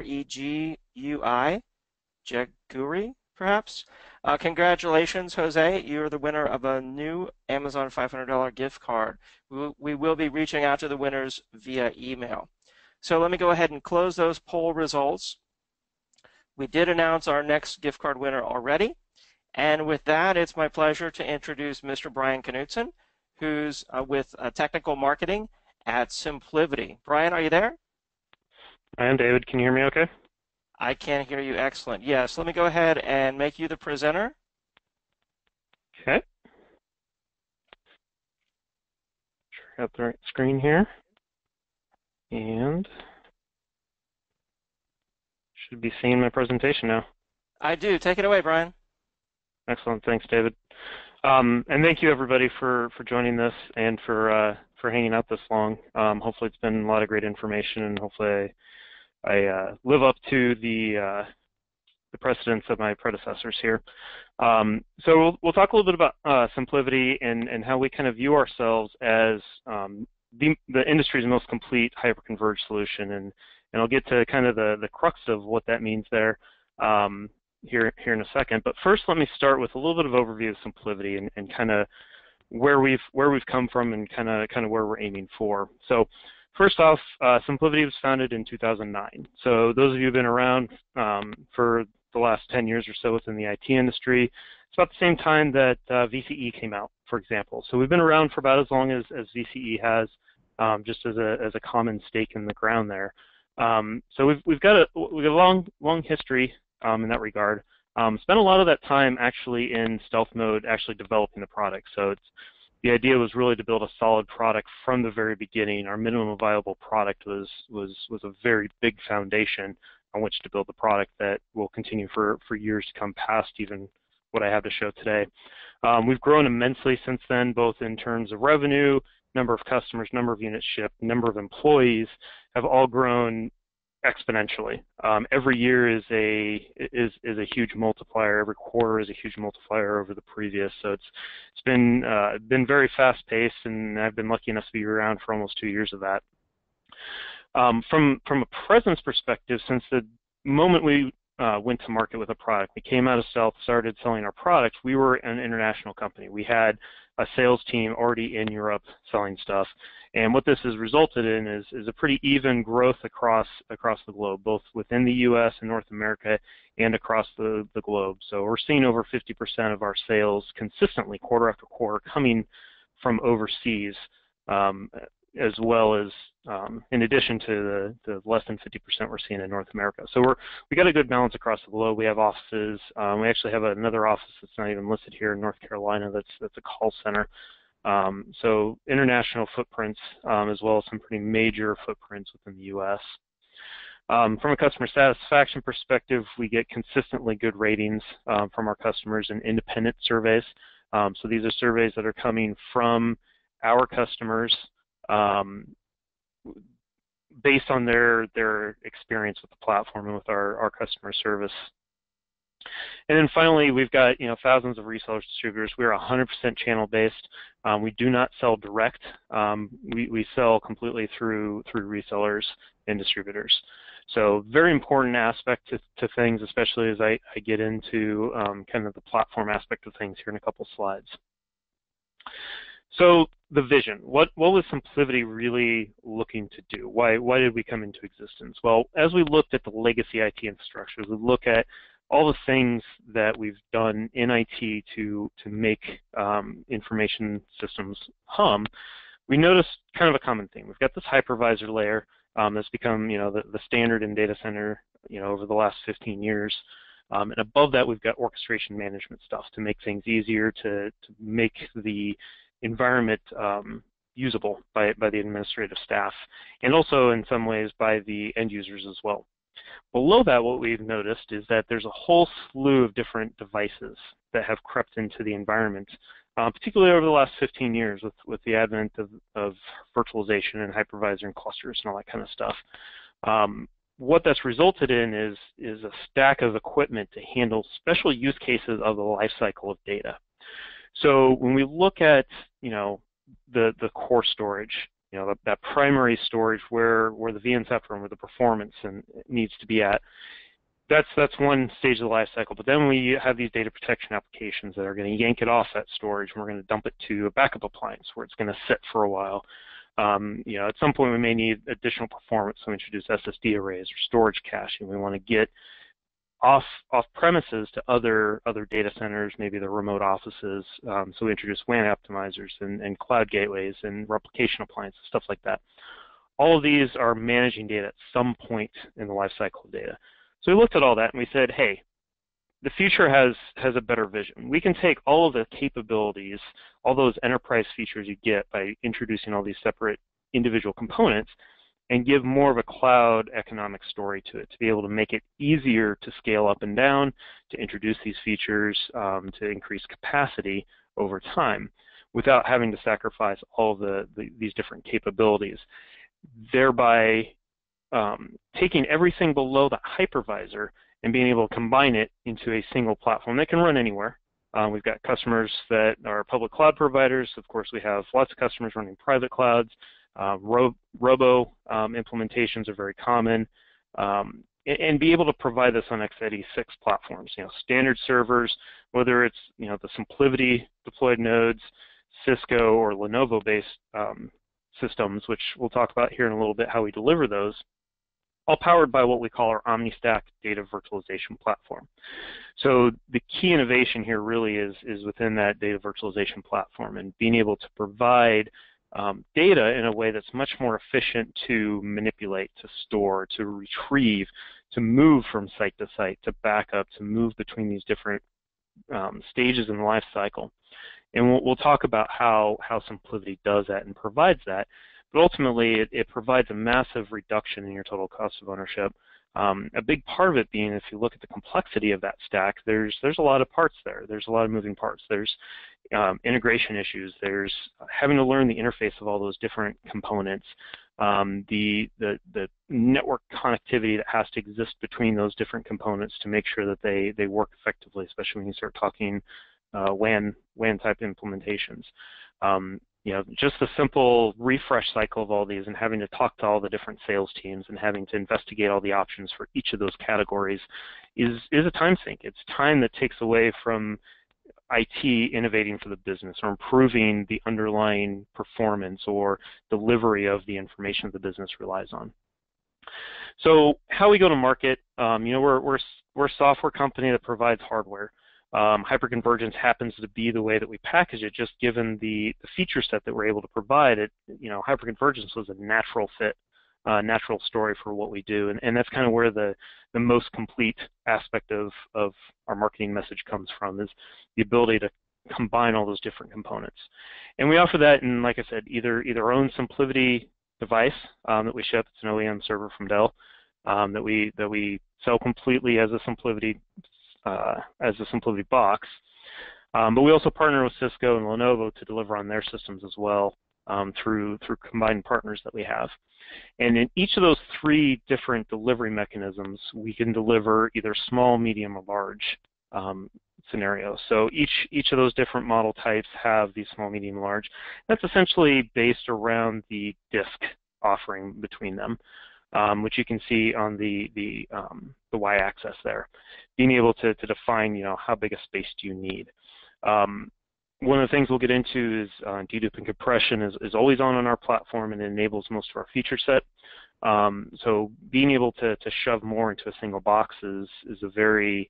Jaguri, perhaps. Congratulations, Jose. You're the winner of a new Amazon $500 gift card. We will be reaching out to the winners via email. So let me go ahead and close those poll results. We did announce our next gift card winner already. And with that, it's my pleasure to introduce Mr. Brian Knutson, who's with technical marketing at SimpliVity. Brian, are you there? I am, David. Can you hear me okay? I can hear you excellent. Yes, let me go ahead and make you the presenter. Okay. Got the right screen here. And should be seeing my presentation now. I do. Take it away, Brian. Excellent. Thanks, David. And thank you, everybody, for joining this and for hanging out this long. Hopefully, it's been a lot of great information, and hopefully, I live up to the precedents of my predecessors here. So we'll talk a little bit about SimpliVity and how we kind of view ourselves as the industry's most complete hyperconverged solution, and I'll get to kind of the crux of what that means there here in a second. But first, let me start with a little bit of overview of SimpliVity and kind of where we've come from and kind of where we're aiming for. So first off, SimpliVity was founded in 2009. So those of you who've been around for the last 10 years or so within the IT industry, it's about the same time that VCE came out, for example. So we've been around for about as long as VCE has, just as a common stake in the ground there. So we've got a long history in that regard. Spent a lot of that time actually in stealth mode, actually developing the product. So the idea was really to build a solid product from the very beginning. Our minimum viable product was a very big foundation on which to build the product that will continue for years to come past even what I have to show today. We've grown immensely since then, both in terms of revenue, number of customers, number of units shipped, number of employees have all grown exponentially. Every year is a huge multiplier. Every quarter is a huge multiplier over the previous. So it's been very fast paced, and I've been lucky enough to be around for almost 2 years of that. From a presence perspective, since the moment we went to market with a product, we came out of stealth, started selling our product, we were an international company. We had a sales team already in Europe selling stuff, and what this has resulted in is a pretty even growth across the globe, both within the U.S. and North America and across the globe. So we're seeing over 50% of our sales consistently, quarter after quarter, coming from overseas, as well as in addition to the less than 50% we're seeing in North America. So we got a good balance across the globe. We have offices. We actually have another office that's not even listed here in North Carolina. That's a call center. So international footprints, as well as some pretty major footprints within the U.S. From a customer satisfaction perspective, we get consistently good ratings from our customers in independent surveys. So these are surveys that are coming from our customers based on their experience with the platform and with our customer service. And then finally, we've got thousands of resellers, distributors. We're 100% channel based. We do not sell direct. We sell completely through resellers and distributors. So very important aspect to things, especially as I get into kind of the platform aspect of things here in a couple slides. So the vision, what was SimpliVity really looking to do? Why did we come into existence? Well, as we looked at the legacy IT infrastructure, we look at all the things that we've done in IT to make information systems hum, we noticed kind of a common theme. We've got this hypervisor layer that's become the standard in data center over the last 15 years. And above that, we've got orchestration management stuff to make things easier, to make the environment usable by the administrative staff, and also in some ways by the end users as well. Below that, what we've noticed is that there's a whole slew of different devices that have crept into the environment, particularly over the last 15 years with the advent of virtualization and hypervisor and clusters and all that kind of stuff. What that's resulted in is a stack of equipment to handle special use cases of the life cycle of data. So when we look at the core storage, that primary storage where the VNSAP and where the performance needs to be at, that's one stage of the life cycle. But then we have these data protection applications that are going to yank it off that storage, and we're going to dump it to a backup appliance where it's going to sit for a while. At some point we may need additional performance, so we introduce SSD arrays or storage caching. We want to get off premises to other data centers, maybe the remote offices. So we introduce WAN optimizers and cloud gateways and replication appliances, stuff like that. All of these are managing data at some point in the life cycle of data. So we looked at all that and we said, hey, the future has a better vision. We can take all of the capabilities, all those enterprise features you get by introducing all these separate individual components, and give more of a cloud economic story to it, to be able to make it easier to scale up and down, to introduce these features, to increase capacity over time without having to sacrifice all these different capabilities, thereby taking everything below the hypervisor and being able to combine it into a single platform that can run anywhere. We've got customers that are public cloud providers. Of course, we have lots of customers running private clouds. Robo implementations are very common, and be able to provide this on x86 platforms. Standard servers, whether it's the SimpliVity deployed nodes, Cisco or Lenovo-based systems, which we'll talk about here in a little bit how we deliver those, all powered by what we call our OmniStack data virtualization platform. So the key innovation here really is within that data virtualization platform and being able to provide data in a way that's much more efficient to manipulate, to store, to retrieve, to move from site to site, to back up, to move between these different stages in the life cycle. And we'll talk about how SimpliVity does that and provides that. But ultimately, it provides a massive reduction in your total cost of ownership. A big part of it being, if you look at the complexity of that stack, there's a lot of parts there. There's a lot of moving parts. There's integration issues. There's having to learn the interface of all those different components. The network connectivity that has to exist between those different components to make sure that they work effectively, especially when you start talking WAN type implementations. Just the simple refresh cycle of all these and having to talk to all the different sales teams and having to investigate all the options for each of those categories is a time sink. It's time that takes away from IT innovating for the business or improving the underlying performance or delivery of the information the business relies on. So how we go to market, we're a software company that provides hardware. Hyperconvergence happens to be the way that we package it, just given the feature set that we're able to provide. Hyperconvergence was a natural fit, natural story for what we do, and that's kind of where the most complete aspect of our marketing message comes from, is the ability to combine all those different components. And we offer that in, like I said, either our own SimpliVity device that we ship. It's an OEM server from Dell that we sell completely as a SimpliVity box, but we also partner with Cisco and Lenovo to deliver on their systems as well through combined partners that we have. And in each of those three different delivery mechanisms, we can deliver either small, medium, or large scenarios. So each of those different model types have these small, medium, large. That's essentially based around the disk offering between them, which you can see on the y-axis there. Being able to define, how big a space do you need. One of the things we'll get into is dedupe and compression is always on our platform and enables most of our feature set. So being able to shove more into a single box is a very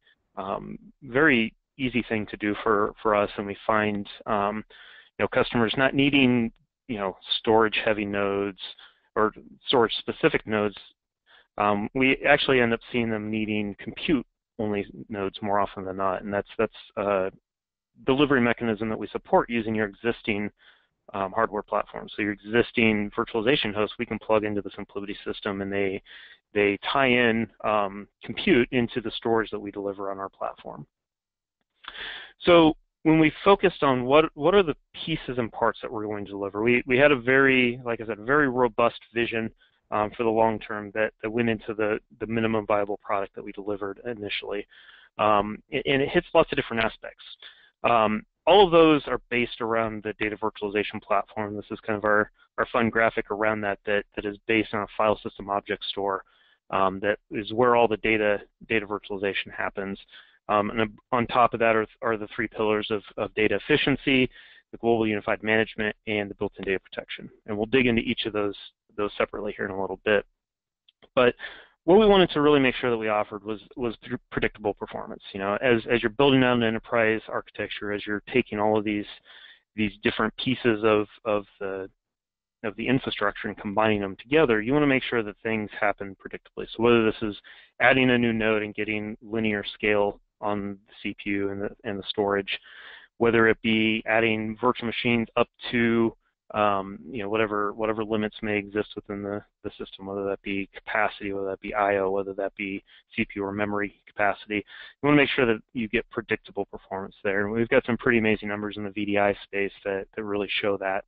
easy thing to do for us, and we find customers not needing storage heavy nodes or storage specific nodes. We actually end up seeing them needing compute only nodes more often than not, and that's a delivery mechanism that we support using your existing hardware platform. So your existing virtualization hosts, we can plug into the SimpliVity system, and they tie in compute into the storage that we deliver on our platform. So when we focused on what are the pieces and parts that we're going to deliver, we had a very robust vision for the long term that went into the minimum viable product that we delivered initially. And it hits lots of different aspects. All of those are based around the data virtualization platform. This is kind of our fun graphic around that is based on a file system object store that is where all the data virtualization happens. And on top of that are the three pillars of data efficiency, the global unified management, and the built-in data protection. And we'll dig into each of those separately here in a little bit. But what we wanted to really make sure that we offered was predictable performance. As you're building out an enterprise architecture, as you're taking all of these different pieces of the infrastructure and combining them together, you want to make sure that things happen predictably. So whether this is adding a new node and getting linear scale on the CPU and the storage, whether it be adding virtual machines up to whatever limits may exist within the system, whether that be capacity, whether that be I/O, whether that be CPU or memory capacity. You want to make sure that you get predictable performance there. And we've got some pretty amazing numbers in the VDI space that really show that.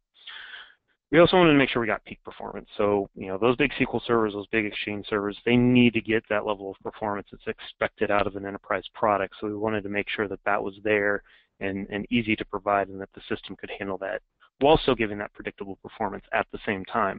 We also wanted to make sure we got peak performance. So, those big SQL servers, those big Exchange servers, they need to get that level of performance that's expected out of an enterprise product. So we wanted to make sure that that was there and easy to provide, and that the system could handle that, while still giving that predictable performance at the same time.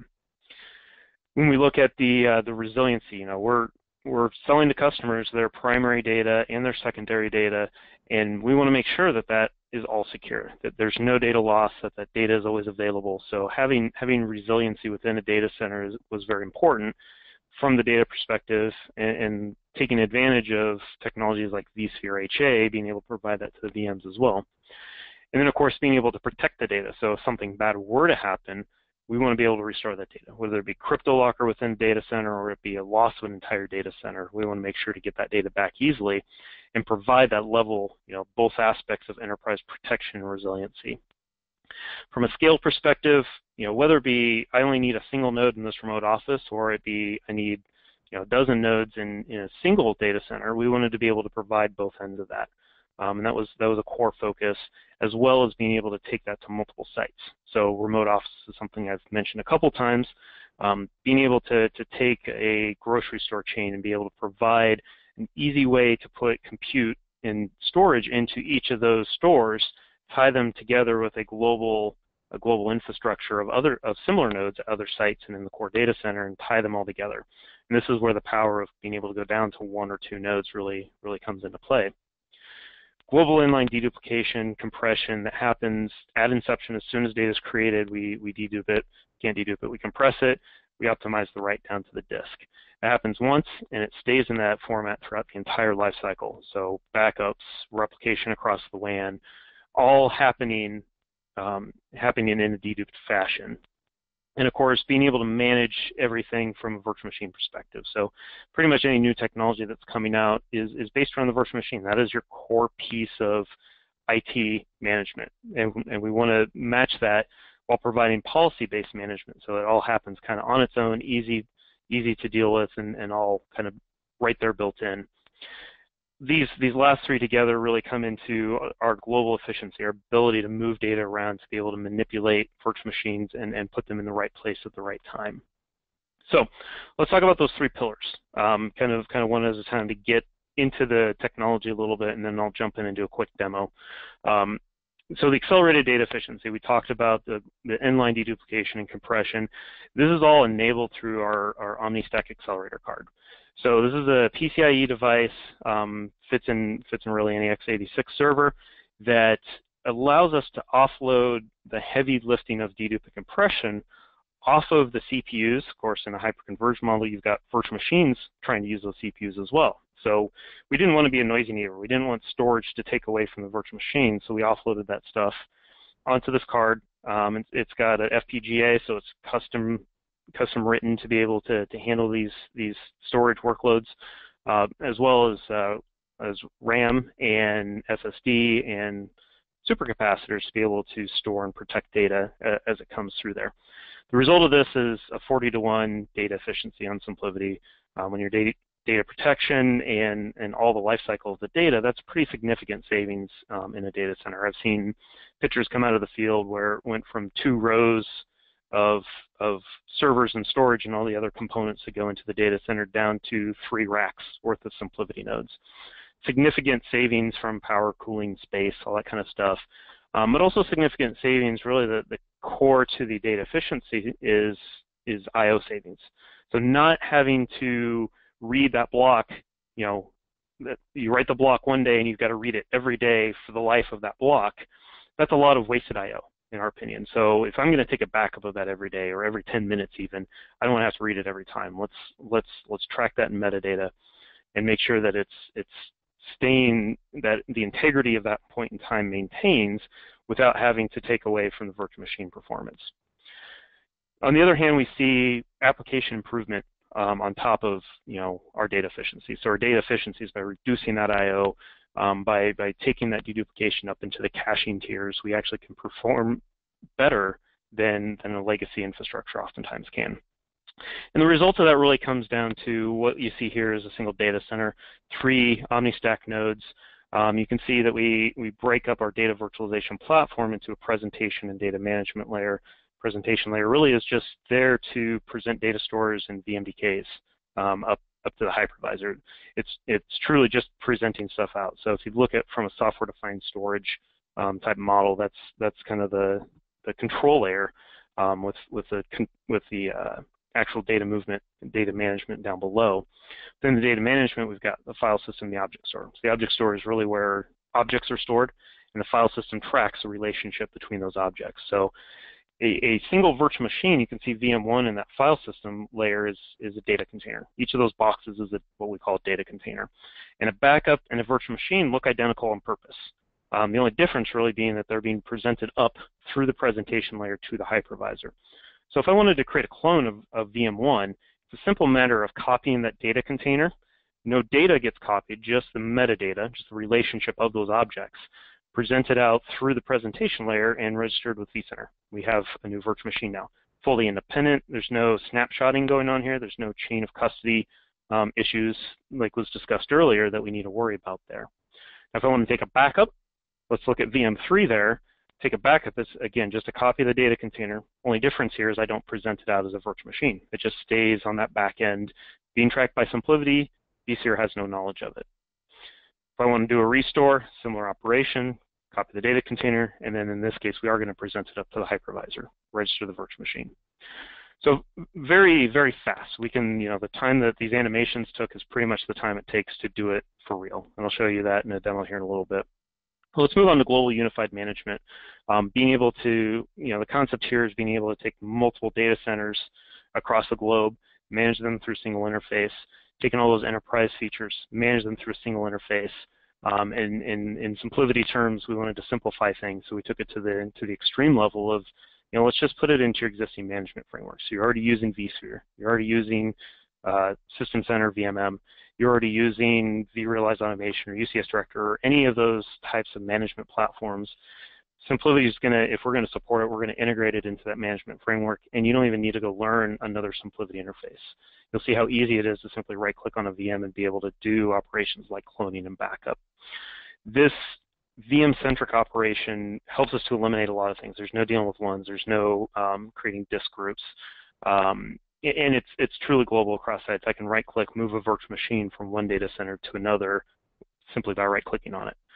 When we look at the resiliency, we're selling to customers their primary data and their secondary data, and we want to make sure that that is all secure, that there's no data loss, that that data is always available. So having resiliency within a data center was very important from the data perspective, and taking advantage of technologies like vSphere HA, being able to provide that to the VMs as well. And then, of course, being able to protect the data. So if something bad were to happen, we want to be able to restore that data, whether it be CryptoLocker within a data center or it be a loss of an entire data center. We want to make sure to get that data back easily and provide that level, both aspects of enterprise protection and resiliency. From a scale perspective, whether it be I only need a single node in this remote office, or it be I need a dozen nodes in a single data center, we wanted to be able to provide both ends of that. And that was a core focus, as well as being able to take that to multiple sites. So remote office is something I've mentioned a couple times. Being able to take a grocery store chain and be able to provide an easy way to put compute and storage into each of those stores, tie them together with a global infrastructure of similar nodes at other sites and in the core data center, and tie them all together. And this is where the power of being able to go down to one or two nodes really comes into play. Global inline deduplication, compression that happens at inception. As soon as data is created, we dedupe it. Can't dedupe it, we compress it. We optimize the write down to the disk. It happens once, and it stays in that format throughout the entire life cycle. So backups, replication across the WAN, all happening in a deduped fashion. And of course, being able to manage everything from a virtual machine perspective. So pretty much any new technology that's coming out is based around the virtual machine. That is your core piece of IT management. And we want to match that while providing policy-based management, so it all happens kind of on its own, easy to deal with, and all kind of right there built in. These last three together really come into our global efficiency, our ability to move data around, to be able to manipulate virtual machines and put them in the right place at the right time. So let's talk about those three pillars, kind of one at a time, to get into the technology a little bit, and then I'll jump in and do a quick demo. So the accelerated data efficiency, we talked about the inline deduplication and compression. This is all enabled through our OmniStack accelerator card. So this is a PCIe device, fits in really any x86 server, that allows us to offload the heavy lifting of dedupe and compression off of the CPUs. Of course, in a hyperconverged model, you've got virtual machines trying to use those CPUs as well. So we didn't want to be a noisy neighbor. We didn't want storage to take away from the virtual machine, so we offloaded that stuff onto this card. It's got an FPGA, so it's custom written to be able to handle these storage workloads, as well as RAM and SSD and supercapacitors to be able to store and protect data as it comes through there. The result of this is a 40-to-1 data efficiency on SimpliVity. When your data protection and all the life cycle of the data, that's pretty significant savings in a data center. I've seen pictures come out of the field where it went from 2 rows of servers and storage and all the other components that go into the data center down to 3 racks worth of SimpliVity nodes. Significant savings from power, cooling, space, all that kind of stuff. But also significant savings, really the core to the data efficiency is I/O savings. So not having to read that block, that you write the block one day and you've got to read it every day for the life of that block. That's a lot of wasted I/O, in our opinion. So if I'm going to take a backup of that every day or every 10 minutes even, I don't want to have to read it every time. Let's track that in metadata and make sure that it's staying, that the integrity of that point in time maintains without having to take away from the virtual machine performance. On the other hand, we see application improvement on top of our data efficiency. So our data efficiency is by reducing that I/O, by taking that deduplication up into the caching tiers. We actually can perform better than a legacy infrastructure oftentimes can. And the result of that really comes down to what you see here is a single data center, 3 OmniStack nodes. You can see that we break up our data virtualization platform into a presentation and data management layer. Presentation layer really is just there to present data stores and VMDKs up to the hypervisor. It's truly just presenting stuff out. So if you look at from a software-defined storage type model, that's kind of the control layer with the actual data movement, data management down below. Then the data management, we've got the file system, the object store. So the object store is really where objects are stored, and the file system tracks the relationship between those objects. So a single virtual machine, you can see VM1 in that file system layer is a data container. Each of those boxes is what we call a data container. And a backup and a virtual machine look identical on purpose. The only difference really being that they're being presented up through the presentation layer to the hypervisor. So if I wanted to create a clone of VM1, it's a simple matter of copying that data container. No data gets copied, just the metadata, just the relationship of those objects, presented out through the presentation layer and registered with vCenter. We have a new virtual machine now, fully independent. There's no snapshotting going on here. There's no chain of custody issues like was discussed earlier that we need to worry about there. Now, if I want to take a backup, let's look at VM3 there. Take a backup is, again, just a copy of the data container. Only difference here is I don't present it out as a virtual machine. It just stays on that back end, being tracked by SimpliVity. vSphere has no knowledge of it. If I want to do a restore, similar operation, copy the data container, and then in this case, we are going to present it up to the hypervisor, register the virtual machine. So very, very fast. We can, the time that these animations took is pretty much the time it takes to do it for real. And I'll show you that in a demo here in a little bit. Well, let's move on to global unified management. Being able to, the concept here is being able to take multiple data centers across the globe, manage them through a single interface, taking all those enterprise features, manage them through a single interface. In SimpliVity terms, we wanted to simplify things, so we took it to the extreme level of, let's just put it into your existing management framework. So you're already using vSphere, you're already using System Center VMM, you're already using vRealize Automation or UCS Director or any of those types of management platforms. SimpliVity is going to, if we're going to support it, we're going to integrate it into that management framework, and you don't even need to go learn another SimpliVity interface. You'll see how easy it is to simply right-click on a VM and be able to do operations like cloning and backup. This VM-centric operation helps us to eliminate a lot of things. There's no dealing with ones. There's no creating disk groups. And it's truly global across sites. I can right-click, move a virtual machine from one data center to another simply by right-clicking on it.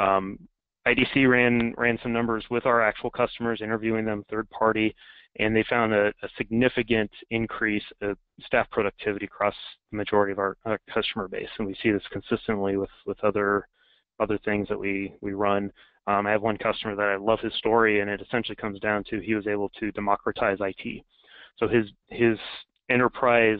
IDC ran some numbers with our actual customers, interviewing them third-party, and they found a significant increase of staff productivity across the majority of our customer base. And we see this consistently with other things that we run. I have one customer that I love his story, and it essentially comes down to he was able to democratize IT. So his enterprise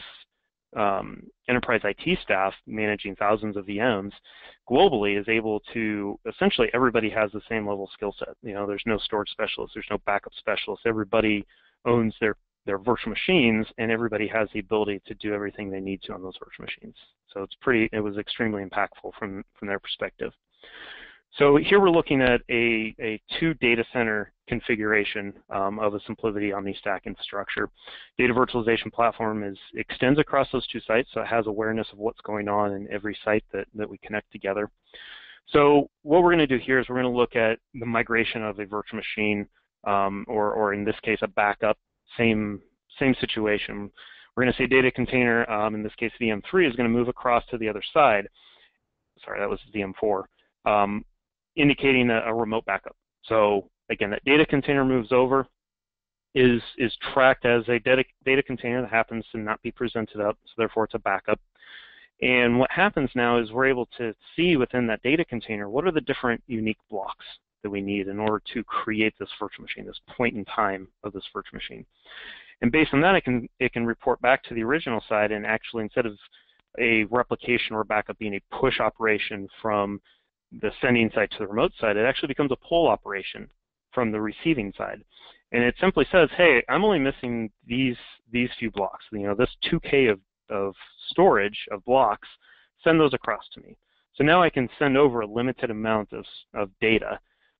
IT staff managing thousands of VMs globally is able to, essentially everybody has the same level skill set. There's no storage specialists, there's no backup specialists. Everybody owns their virtual machines, and everybody has the ability to do everything they need to on those virtual machines. So it was extremely impactful from their perspective. So here we're looking at a 2 data center configuration of a SimpliVity OmniStack infrastructure. Data virtualization platform extends across those 2 sites, so it has awareness of what's going on in every site that we connect together. So what we're going to do here is we're going to look at the migration of a virtual machine, or in this case a backup, same situation. We're going to say data container, in this case VM3, is going to move across to the other side. Sorry, that was VM4. Indicating a remote backup. So again, that data container moves over, is tracked as a data container that happens to not be presented up, so therefore it's a backup. And what happens now is we're able to see within that data container what are the different unique blocks that we need in order to create this virtual machine, this point in time of this virtual machine. And based on that, it can report back to the original side, and actually instead of a replication or backup being a push operation from the sending side to the remote side, it actually becomes a pull operation from the receiving side. And it simply says, hey, I'm only missing these few blocks. This 2K of storage of blocks, send those across to me. So now I can send over a limited amount of data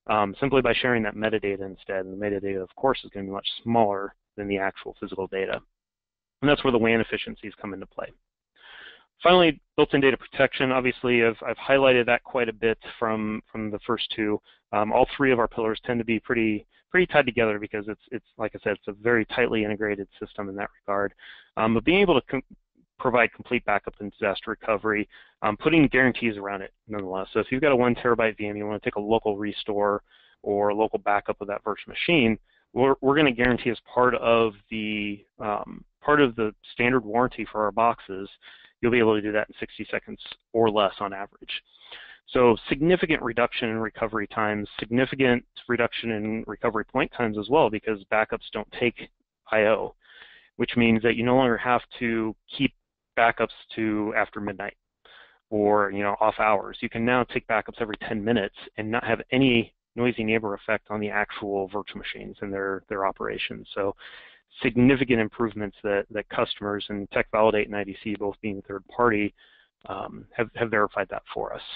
simply by sharing that metadata instead. And the metadata, of course, is going to be much smaller than the actual physical data. And that's where the WAN efficiencies come into play. Finally, built-in data protection. Obviously, I've highlighted that quite a bit from the first two. All three of our pillars tend to be pretty tied together because it's like I said, it's a very tightly integrated system in that regard. But being able to provide complete backup and disaster recovery, putting guarantees around it nonetheless. So if you've got a 1 terabyte VM, you want to take a local restore or a local backup of that virtual machine, we're going to guarantee as part of the standard warranty for our boxes, you'll be able to do that in 60 seconds or less on average. So significant reduction in recovery times, significant reduction in recovery point times as well, because backups don't take I/O, which means that you no longer have to keep backups to after midnight or off hours. You can now take backups every 10 minutes and not have any noisy neighbor effect on the actual virtual machines and their operations. So significant improvements that customers and TechValidate and IDC, both being third party, have verified that for us.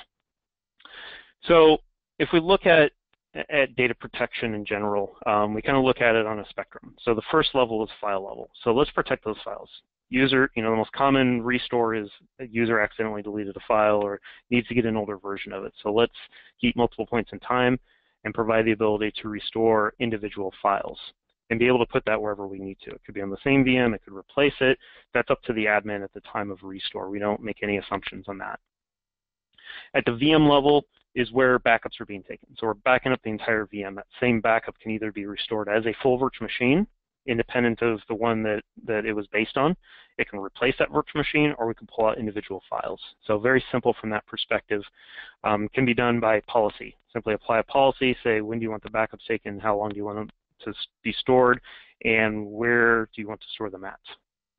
So if we look at data protection in general, we kind of look at it on a spectrum. So the first level is file level. So let's protect those files. User, the most common restore is a user accidentally deleted a file or needs to get an older version of it. So let's keep multiple points in time and provide the ability to restore individual files and be able to put that wherever we need to. It could be on the same VM, it could replace it. That's up to the admin at the time of restore. We don't make any assumptions on that. At the VM level is where backups are being taken. So we're backing up the entire VM. That same backup can either be restored as a full virtual machine, independent of the one that it was based on. It can replace that virtual machine, or we can pull out individual files. So very simple from that perspective. Can be done by policy. Simply apply a policy, say when do you want the backups taken, how long do you want them to be stored, and where do you want to store them at.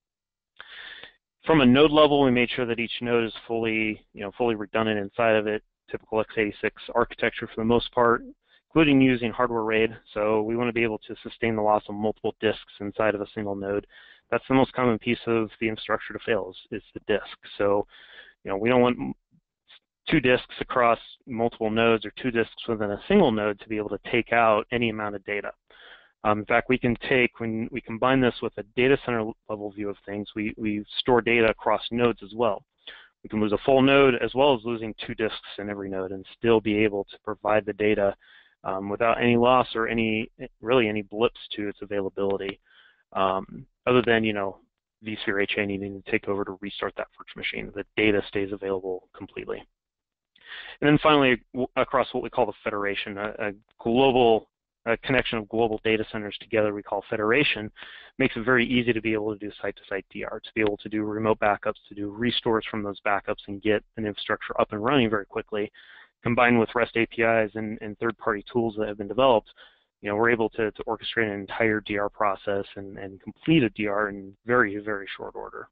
From a node level, we made sure that each node is fully redundant inside of it. Typical x86 architecture for the most part, including using hardware RAID. So we want to be able to sustain the loss of multiple disks inside of a single node. That's the most common piece of the infrastructure to fail is the disk. So, we don't want 2 disks across multiple nodes or 2 disks within a single node to be able to take out any amount of data. In fact, when we combine this with a data center level view of things, we store data across nodes as well. We can lose a full node as well as losing 2 disks in every node and still be able to provide the data without any loss or really any blips to its availability, other than vSphere HA needing to take over to restart that virtual machine. The data stays available completely. And then finally, across what we call the federation, a connection of global data centers together we call federation, makes it very easy to be able to do site-to-site DR, to be able to do remote backups, to do restores from those backups and get an infrastructure up and running very quickly. Combined with REST APIs and third-party tools that have been developed, we're able to orchestrate an entire DR process and complete a DR in very, very short order.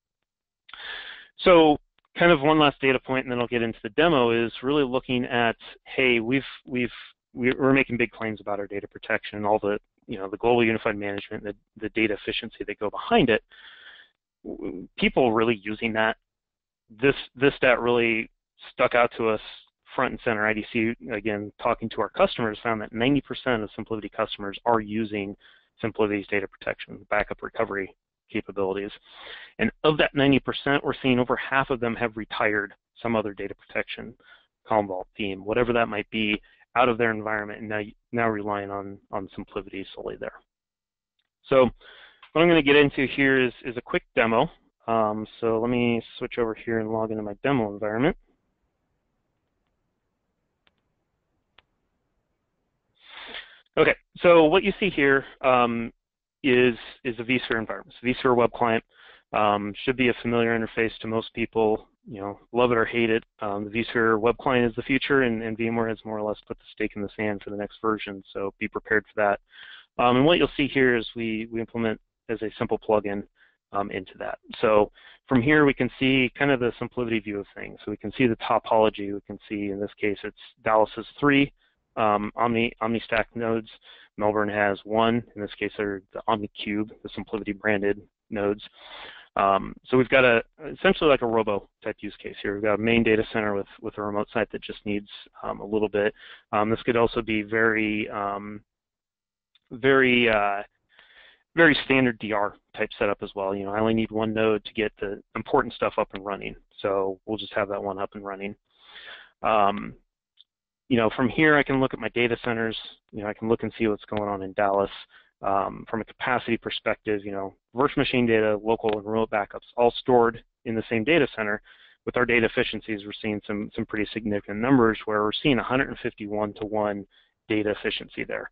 So kind of one last data point, and then I'll get into the demo, is really looking at, hey, we're making big claims about our data protection and all the the global unified management, the data efficiency that go behind it. People really using that. This stat really stuck out to us front and center. IDC, again, talking to our customers, found that 90% of SimpliVity customers are using SimpliVity's data protection, backup recovery capabilities. And of that 90%, we're seeing over half of them have retired some other data protection, Commvault, Veeam, whatever that might be, out of their environment and now relying on SimpliVity solely there. So what I'm going to get into here is a quick demo. So let me switch over here and log into my demo environment. Okay, so what you see here is a vSphere environment. So vSphere web client should be a familiar interface to most people. Love it or hate it. The vSphere web client is the future, and VMware has more or less put the stake in the sand for the next version, so be prepared for that. And what you'll see here is we implement as a simple plugin into that. So from here we can see kind of the SimpliVity view of things. So we can see the topology. We can see, in this case, it's Dallas has 3 OmniStack nodes. Melbourne has 1. In this case, they're the OmniCube, the SimpliVity branded nodes. So we've got essentially like a robo type use case here. We've got a main data center with a remote site that just needs a little bit. This could also be very standard DR type setup as well. I only need one node to get the important stuff up and running. So we'll just have that one up and running. From here I can look at my data centers. I can look and see what's going on in Dallas. From a capacity perspective, virtual machine data, local and remote backups, all stored in the same data center. With our data efficiencies, we're seeing some pretty significant numbers where we're seeing 151-to-1 data efficiency there.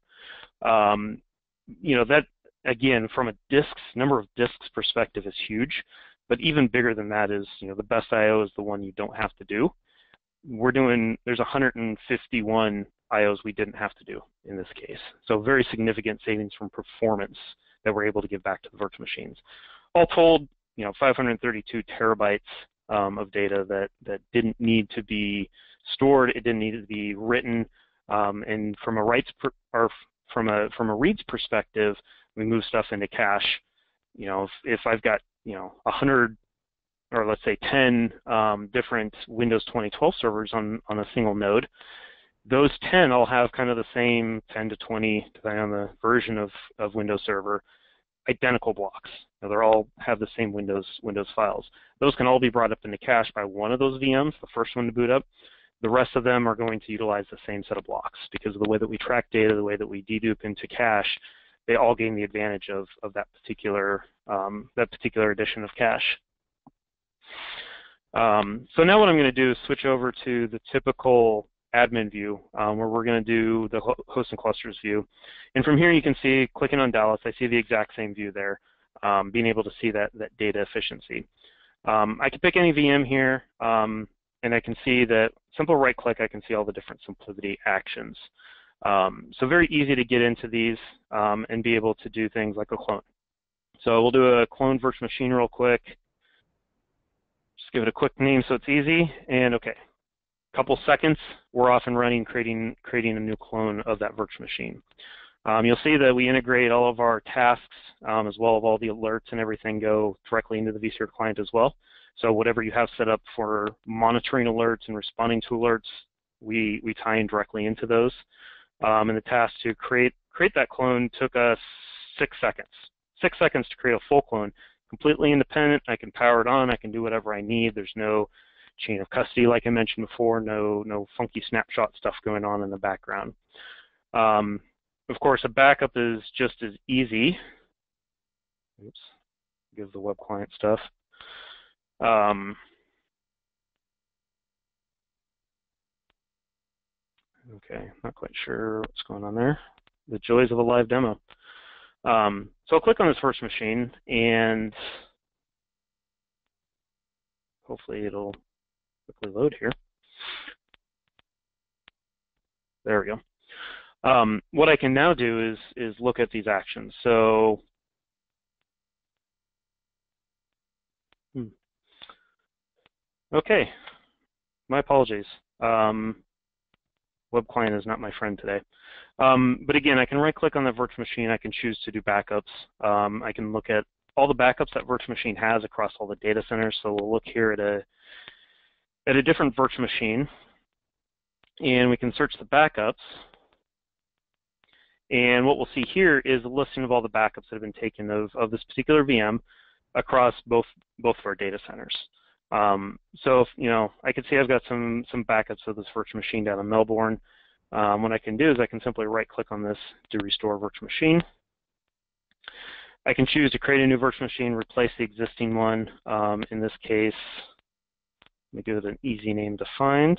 That, again, from a number of disks perspective is huge, but even bigger than that is, the best I/O is the one you don't have to do. There's 151 I/Os we didn't have to do in this case. So very significant savings from performance that we're able to give back to the virtual machines. All told, 532 terabytes of data that didn't need to be stored. It didn't need to be written. And from a reads perspective, we move stuff into cache. If I've got 100 or let's say 10 different Windows 2012 servers on a single node, those 10 all have kind of the same 10 to 20, depending on the version of Windows Server, identical blocks. They all have the same Windows files. Those can all be brought up into cache by one of those VMs, the first one to boot up. The rest of them are going to utilize the same set of blocks because of the way that we track data, the way that we dedupe into cache. They all gain the advantage of that particular addition of cache. So now what I'm going to do is switch over to the typical admin view where we're going to do the host and clusters view. And from here you can see, clicking on Dallas, I see the exact same view there, being able to see that data efficiency. I can pick any VM here, and I can see that simple right click, I can see all the different SimpliVity actions. So very easy to get into these and be able to do things like a clone. So we'll do a clone virtual machine real quick. Just give it a quick name so it's easy, and okay. Couple seconds, we're off and running, creating a new clone of that virtual machine. You'll see that we integrate all of our tasks as well as all the alerts and everything go directly into the vSphere client as well. So whatever you have set up for monitoring alerts and responding to alerts, we tie in directly into those. And the task to create that clone took us 6 seconds. 6 seconds to create a full clone, completely independent. I can power it on. I can do whatever I need. There's no chain of custody, like I mentioned before. No funky snapshot stuff going on in the background. Of course, a backup is just as easy. Oops, give the web client stuff. Okay, not quite sure what's going on there. The joys of a live demo. So I'll click on this first machine, and hopefully it'll quickly load here. There we go. What I can now do is look at these actions. So okay, my apologies. Web client is not my friend today. But again, I can right-click on the virtual machine. I can choose to do backups. I can look at all the backups that virtual machine has across all the data centers. So we'll look here at a different virtual machine, and we can search the backups. And what we'll see here is a listing of all the backups that have been taken of this particular VM across both of our data centers. So if, I can see I've got some backups of this virtual machine down in Melbourne. What I can do is I can simply right-click on this to restore virtual machine. I can choose to create a new virtual machine, replace the existing one. In this case, let me give it an easy name to find.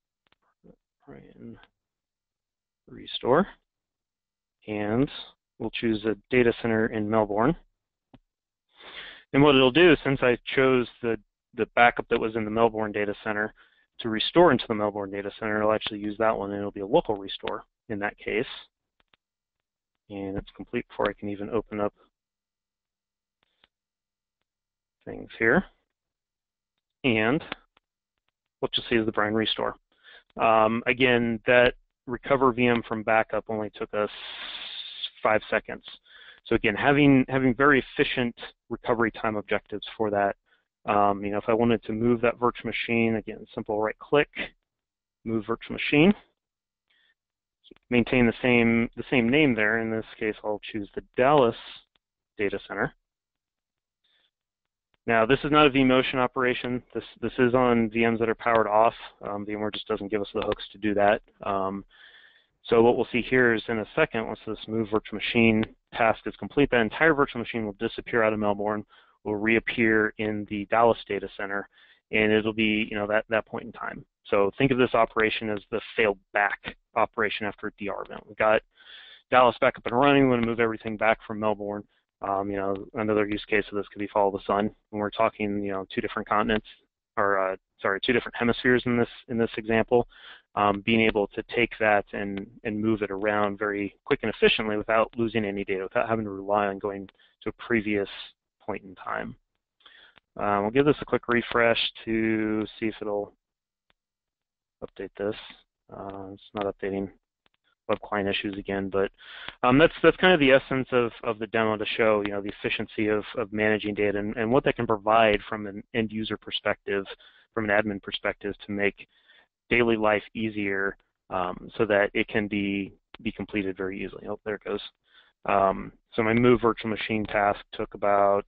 Restore. And we'll choose a data center in Melbourne. And what it'll do, since I chose the backup that was in the Melbourne data center to restore into the Melbourne data center, it'll actually use that one, and it'll be a local restore in that case. And it's complete before I can even open up things here. And what you'll see is the brine restore. Again, that recover VM from backup only took us 5 seconds. So again, having very efficient recovery time objectives for that. If I wanted to move that virtual machine, again, simple right click, move virtual machine. Maintain the same name there. In this case, I'll choose the Dallas data center. Now, this is not a vMotion operation. This is on VMs that are powered off. VMware just doesn't give us the hooks to do that. So what we'll see here is in a second, once this move virtual machine task is complete, that entire virtual machine will disappear out of Melbourne, will reappear in the Dallas data center, and it'll be that point in time. So think of this operation as the failed back operation after a DR event. We've got Dallas back up and running. We want to move everything back from Melbourne. Another use case of this could be follow the sun. When we're talking, two different continents, or two different hemispheres in this example, being able to take that and move it around very quick and efficiently without losing any data, without having to rely on going to a previous point in time. We'll give this a quick refresh to see if it'll update this. It's not updating web client issues again, but that's kind of the essence of the demo, to show the efficiency of managing data and what that can provide from an end user perspective, from an admin perspective, to make daily life easier, so that it can be completed very easily. Oh, there it goes. So my move virtual machine task took about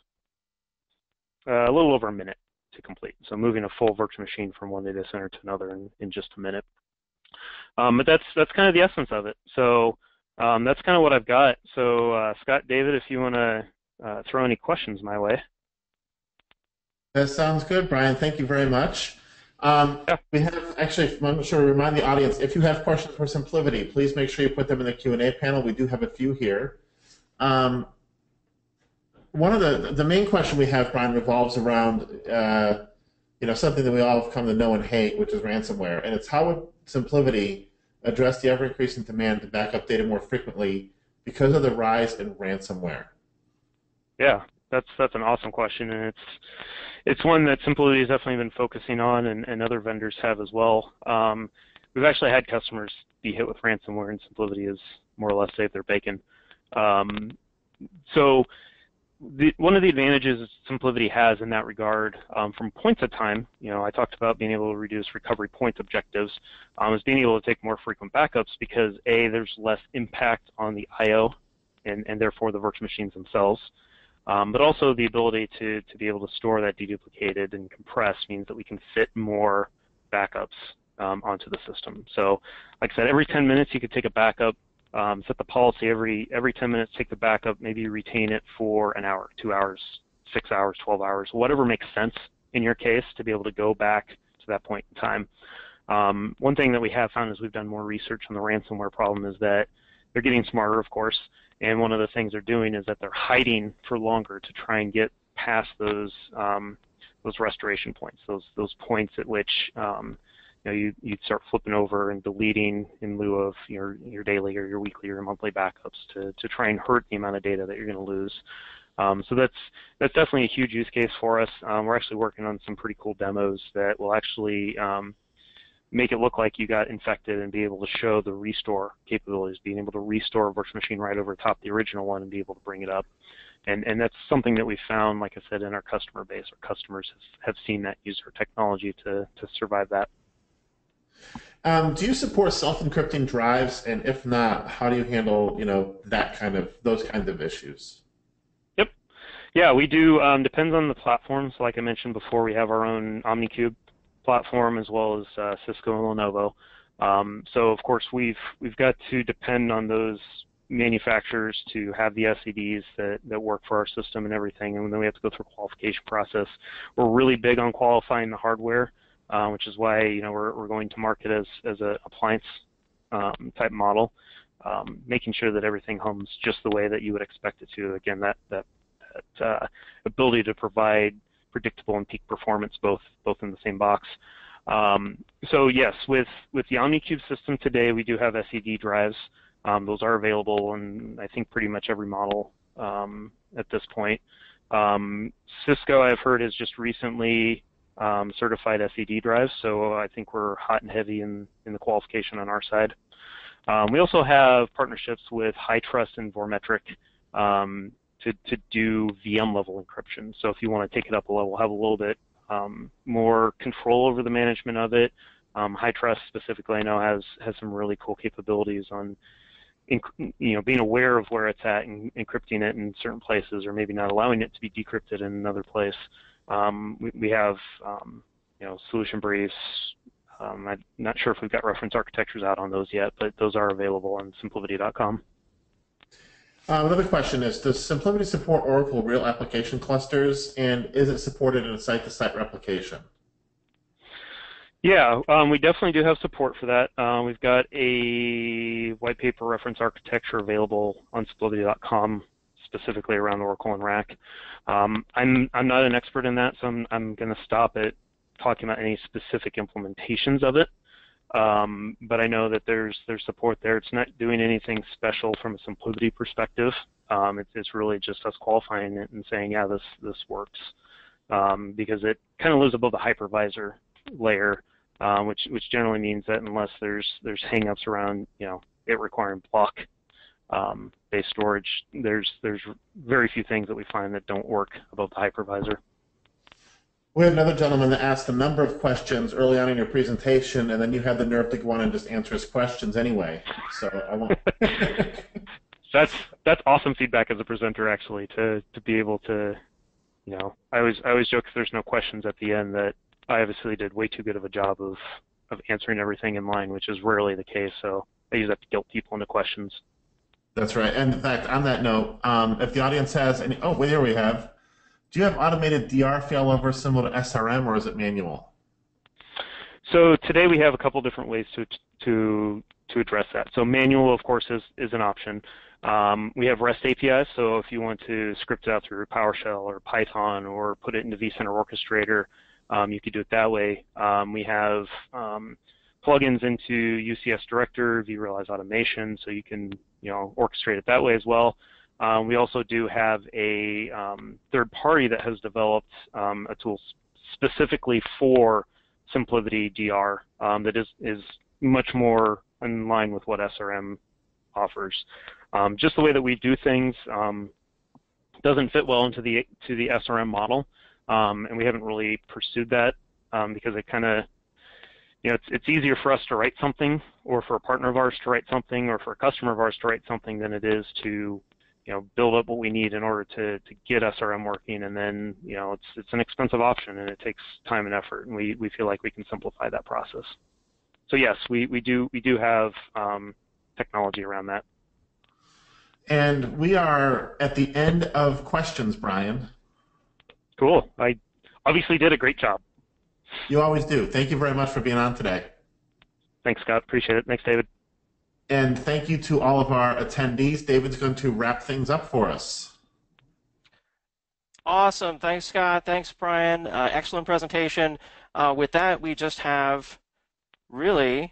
a little over a minute to complete. So moving a full virtual machine from one data center to another in just a minute. But that's kind of the essence of it. So that's kind of what I've got. So Scott, David, if you want to throw any questions my way. That sounds good, Brian. Thank you very much. We have, actually, I'm sure to remind the audience, if you have questions for SimpliVity, please make sure you put them in the Q&A panel. We do have a few here. One of the main question we have, Brian, revolves around something that we all have come to know and hate, which is ransomware. And it's how would SimpliVity address the ever-increasing demand to back up data more frequently because of the rise in ransomware? Yeah, that's an awesome question, and it's one that SimpliVity has definitely been focusing on, and other vendors have as well. We've actually had customers be hit with ransomware, and SimpliVity has more or less saved their bacon. So one of the advantages SimpliVity has in that regard, from points of time, I talked about being able to reduce recovery point objectives, is being able to take more frequent backups, because A, there's less impact on the I/O and therefore the virtual machines themselves. But also the ability to be able to store that deduplicated and compressed means that we can fit more backups onto the system. So like I said, every 10 minutes you could take a backup. Set the policy every 10 minutes, take the backup, maybe retain it for an hour, 2 hours, 6 hours, 12 hours, whatever makes sense in your case, to be able to go back to that point in time. One thing that we have found as we've done more research on the ransomware problem is that they're getting smarter, of course, and one of the things they're doing is that they're hiding for longer to try and get past those restoration points, those points at which you'd start flipping over and deleting in lieu of your daily or your weekly or your monthly backups to try and hurt the amount of data that you're going to lose. So that's definitely a huge use case for us. We're actually working on some pretty cool demos that will actually make it look like you got infected and be able to show the restore capabilities, being able to restore a virtual machine right over top the original one and be able to bring it up. And that's something that we found, like I said, in our customer base. Our customers have seen that, use our technology to survive that. Do you support self-encrypting drives, and if not, how do you handle those kinds of issues? Yep, yeah, we do. Depends on the platform. So like I mentioned before, we have our own OmniCube platform as well as Cisco and Lenovo. So of course we've got to depend on those manufacturers to have the SEDs that work for our system and everything, and then we have to go through a qualification process. We're really big on qualifying the hardware. Which is why we're going to market as a appliance type model, making sure that everything hums just the way that you would expect it to. Again, that ability to provide predictable and peak performance both in the same box. So yes, with the OmniCube system today, we do have SED drives. Those are available in I think pretty much every model at this point. Cisco, I've heard, has just recently certified SED drives, so I think we're hot and heavy in the qualification on our side. We also have partnerships with HITRUST and Vormetric, to do VM level encryption. So if you want to take it up a level, have a little bit more control over the management of it. HITRUST specifically, I know has some really cool capabilities on being aware of where it's at and encrypting it in certain places, or maybe not allowing it to be decrypted in another place. We have solution briefs. I'm not sure if we've got reference architectures out on those yet, but those are available on SimpliVity.com. Another question is, does SimpliVity support Oracle real application clusters, and is it supported in a site-to-site replication? Yeah, we definitely do have support for that. We've got a white paper reference architecture available on SimpliVity.com, specifically around Oracle and RAC. I'm not an expert in that, so I'm going to stop at talking about any specific implementations of it. But I know that there's support there. It's not doing anything special from a SimpliVity perspective. It's really just us qualifying it and saying, yeah, this works, because it kind of lives above the hypervisor layer, which generally means that unless there's hangups around it requiring block based storage, there's very few things that we find that don't work above the hypervisor. We had another gentleman that asked a number of questions early on in your presentation, and then you had the nerve to go on and just answer his questions anyway. So I won't. That's awesome feedback as a presenter, actually, to be able to, I always joke if there's no questions at the end that I obviously did way too good of a job of answering everything in line, which is rarely the case. So I use that to guilt people into questions. That's right. And in fact, on that note, if the audience has any, here we have. Do you have automated DR failover similar to SRM, or is it manual? So today we have a couple different ways to address that. So manual, of course, is an option. We have REST APIs, so if you want to script it out through PowerShell or Python or put it into vCenter Orchestrator, you could do it that way. We have plugins into UCS Director, vRealize Automation, so you can orchestrate it that way as well. We also do have a third party that has developed a tool specifically for SimpliVity DR that is much more in line with what SRM offers. Just the way that we do things doesn't fit well into the SRM model, and we haven't really pursued that because it kind of, it's easier for us to write something, or for a partner of ours to write something, or for a customer of ours to write something than it is to build up what we need in order to get SRM working, and then it's an expensive option and it takes time and effort, and we feel like we can simplify that process. So yes, we do have technology around that. And we are at the end of questions, Brian. Cool. I obviously did a great job. You always do. Thank you very much for being on today. Thanks, Scott. Appreciate it. Thanks, David. And thank you to all of our attendees. David's going to wrap things up for us. Awesome. Thanks, Scott. Thanks, Brian. Excellent presentation. With that, we just have really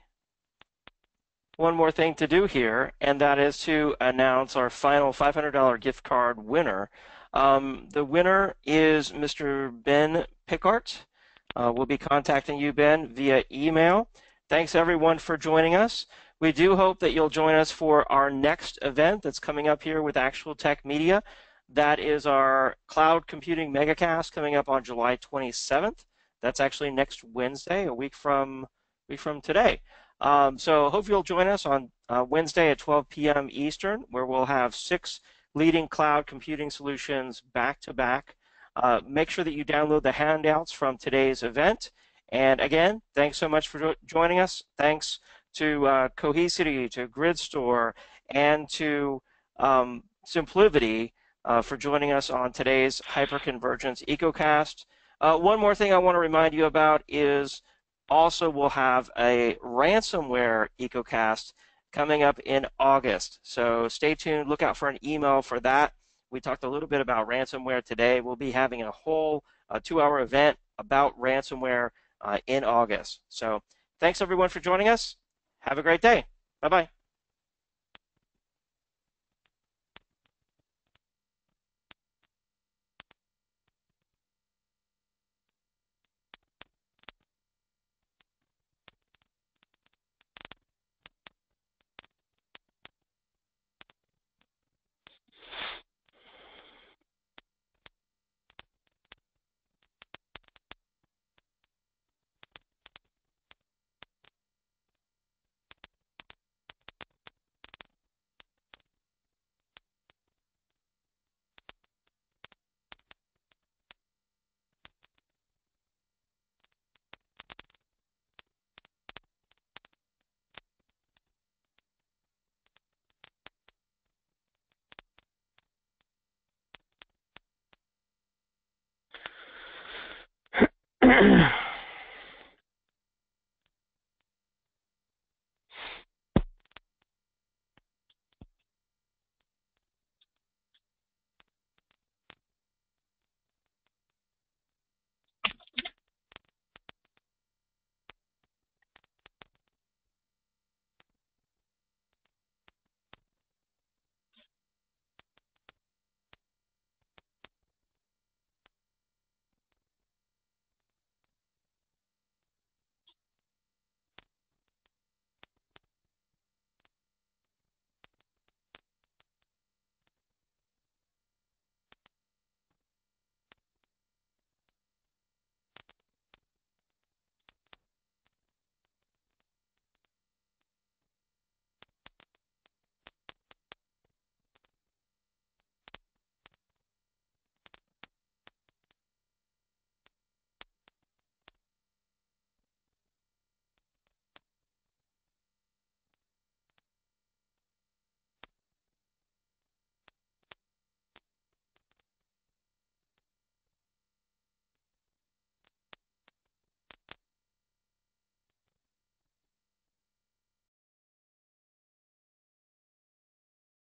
one more thing to do here, and that is to announce our final $500 gift card winner. The winner is Mr. Ben Pickart. We'll be contacting you, Ben, via email. Thanks, everyone, for joining us. We do hope that you'll join us for our next event that's coming up here with Actual Tech Media. That is our Cloud Computing Megacast coming up on July 27th. That's actually next Wednesday, a week from today. So hope you'll join us on Wednesday at 12 p.m. Eastern, where we'll have 6 leading cloud computing solutions back to back. Make sure that you download the handouts from today's event. And again, thanks so much for joining us. Thanks to Cohesity, to GridStore, and to SimpliVity for joining us on today's Hyperconvergence EcoCast. One more thing I want to remind you about is also we'll have a ransomware EcoCast coming up in August. So stay tuned, look out for an email for that. We talked a little bit about ransomware today. We'll be having a whole 2-hour event about ransomware in August. So thanks everyone for joining us. Have a great day. Bye-bye.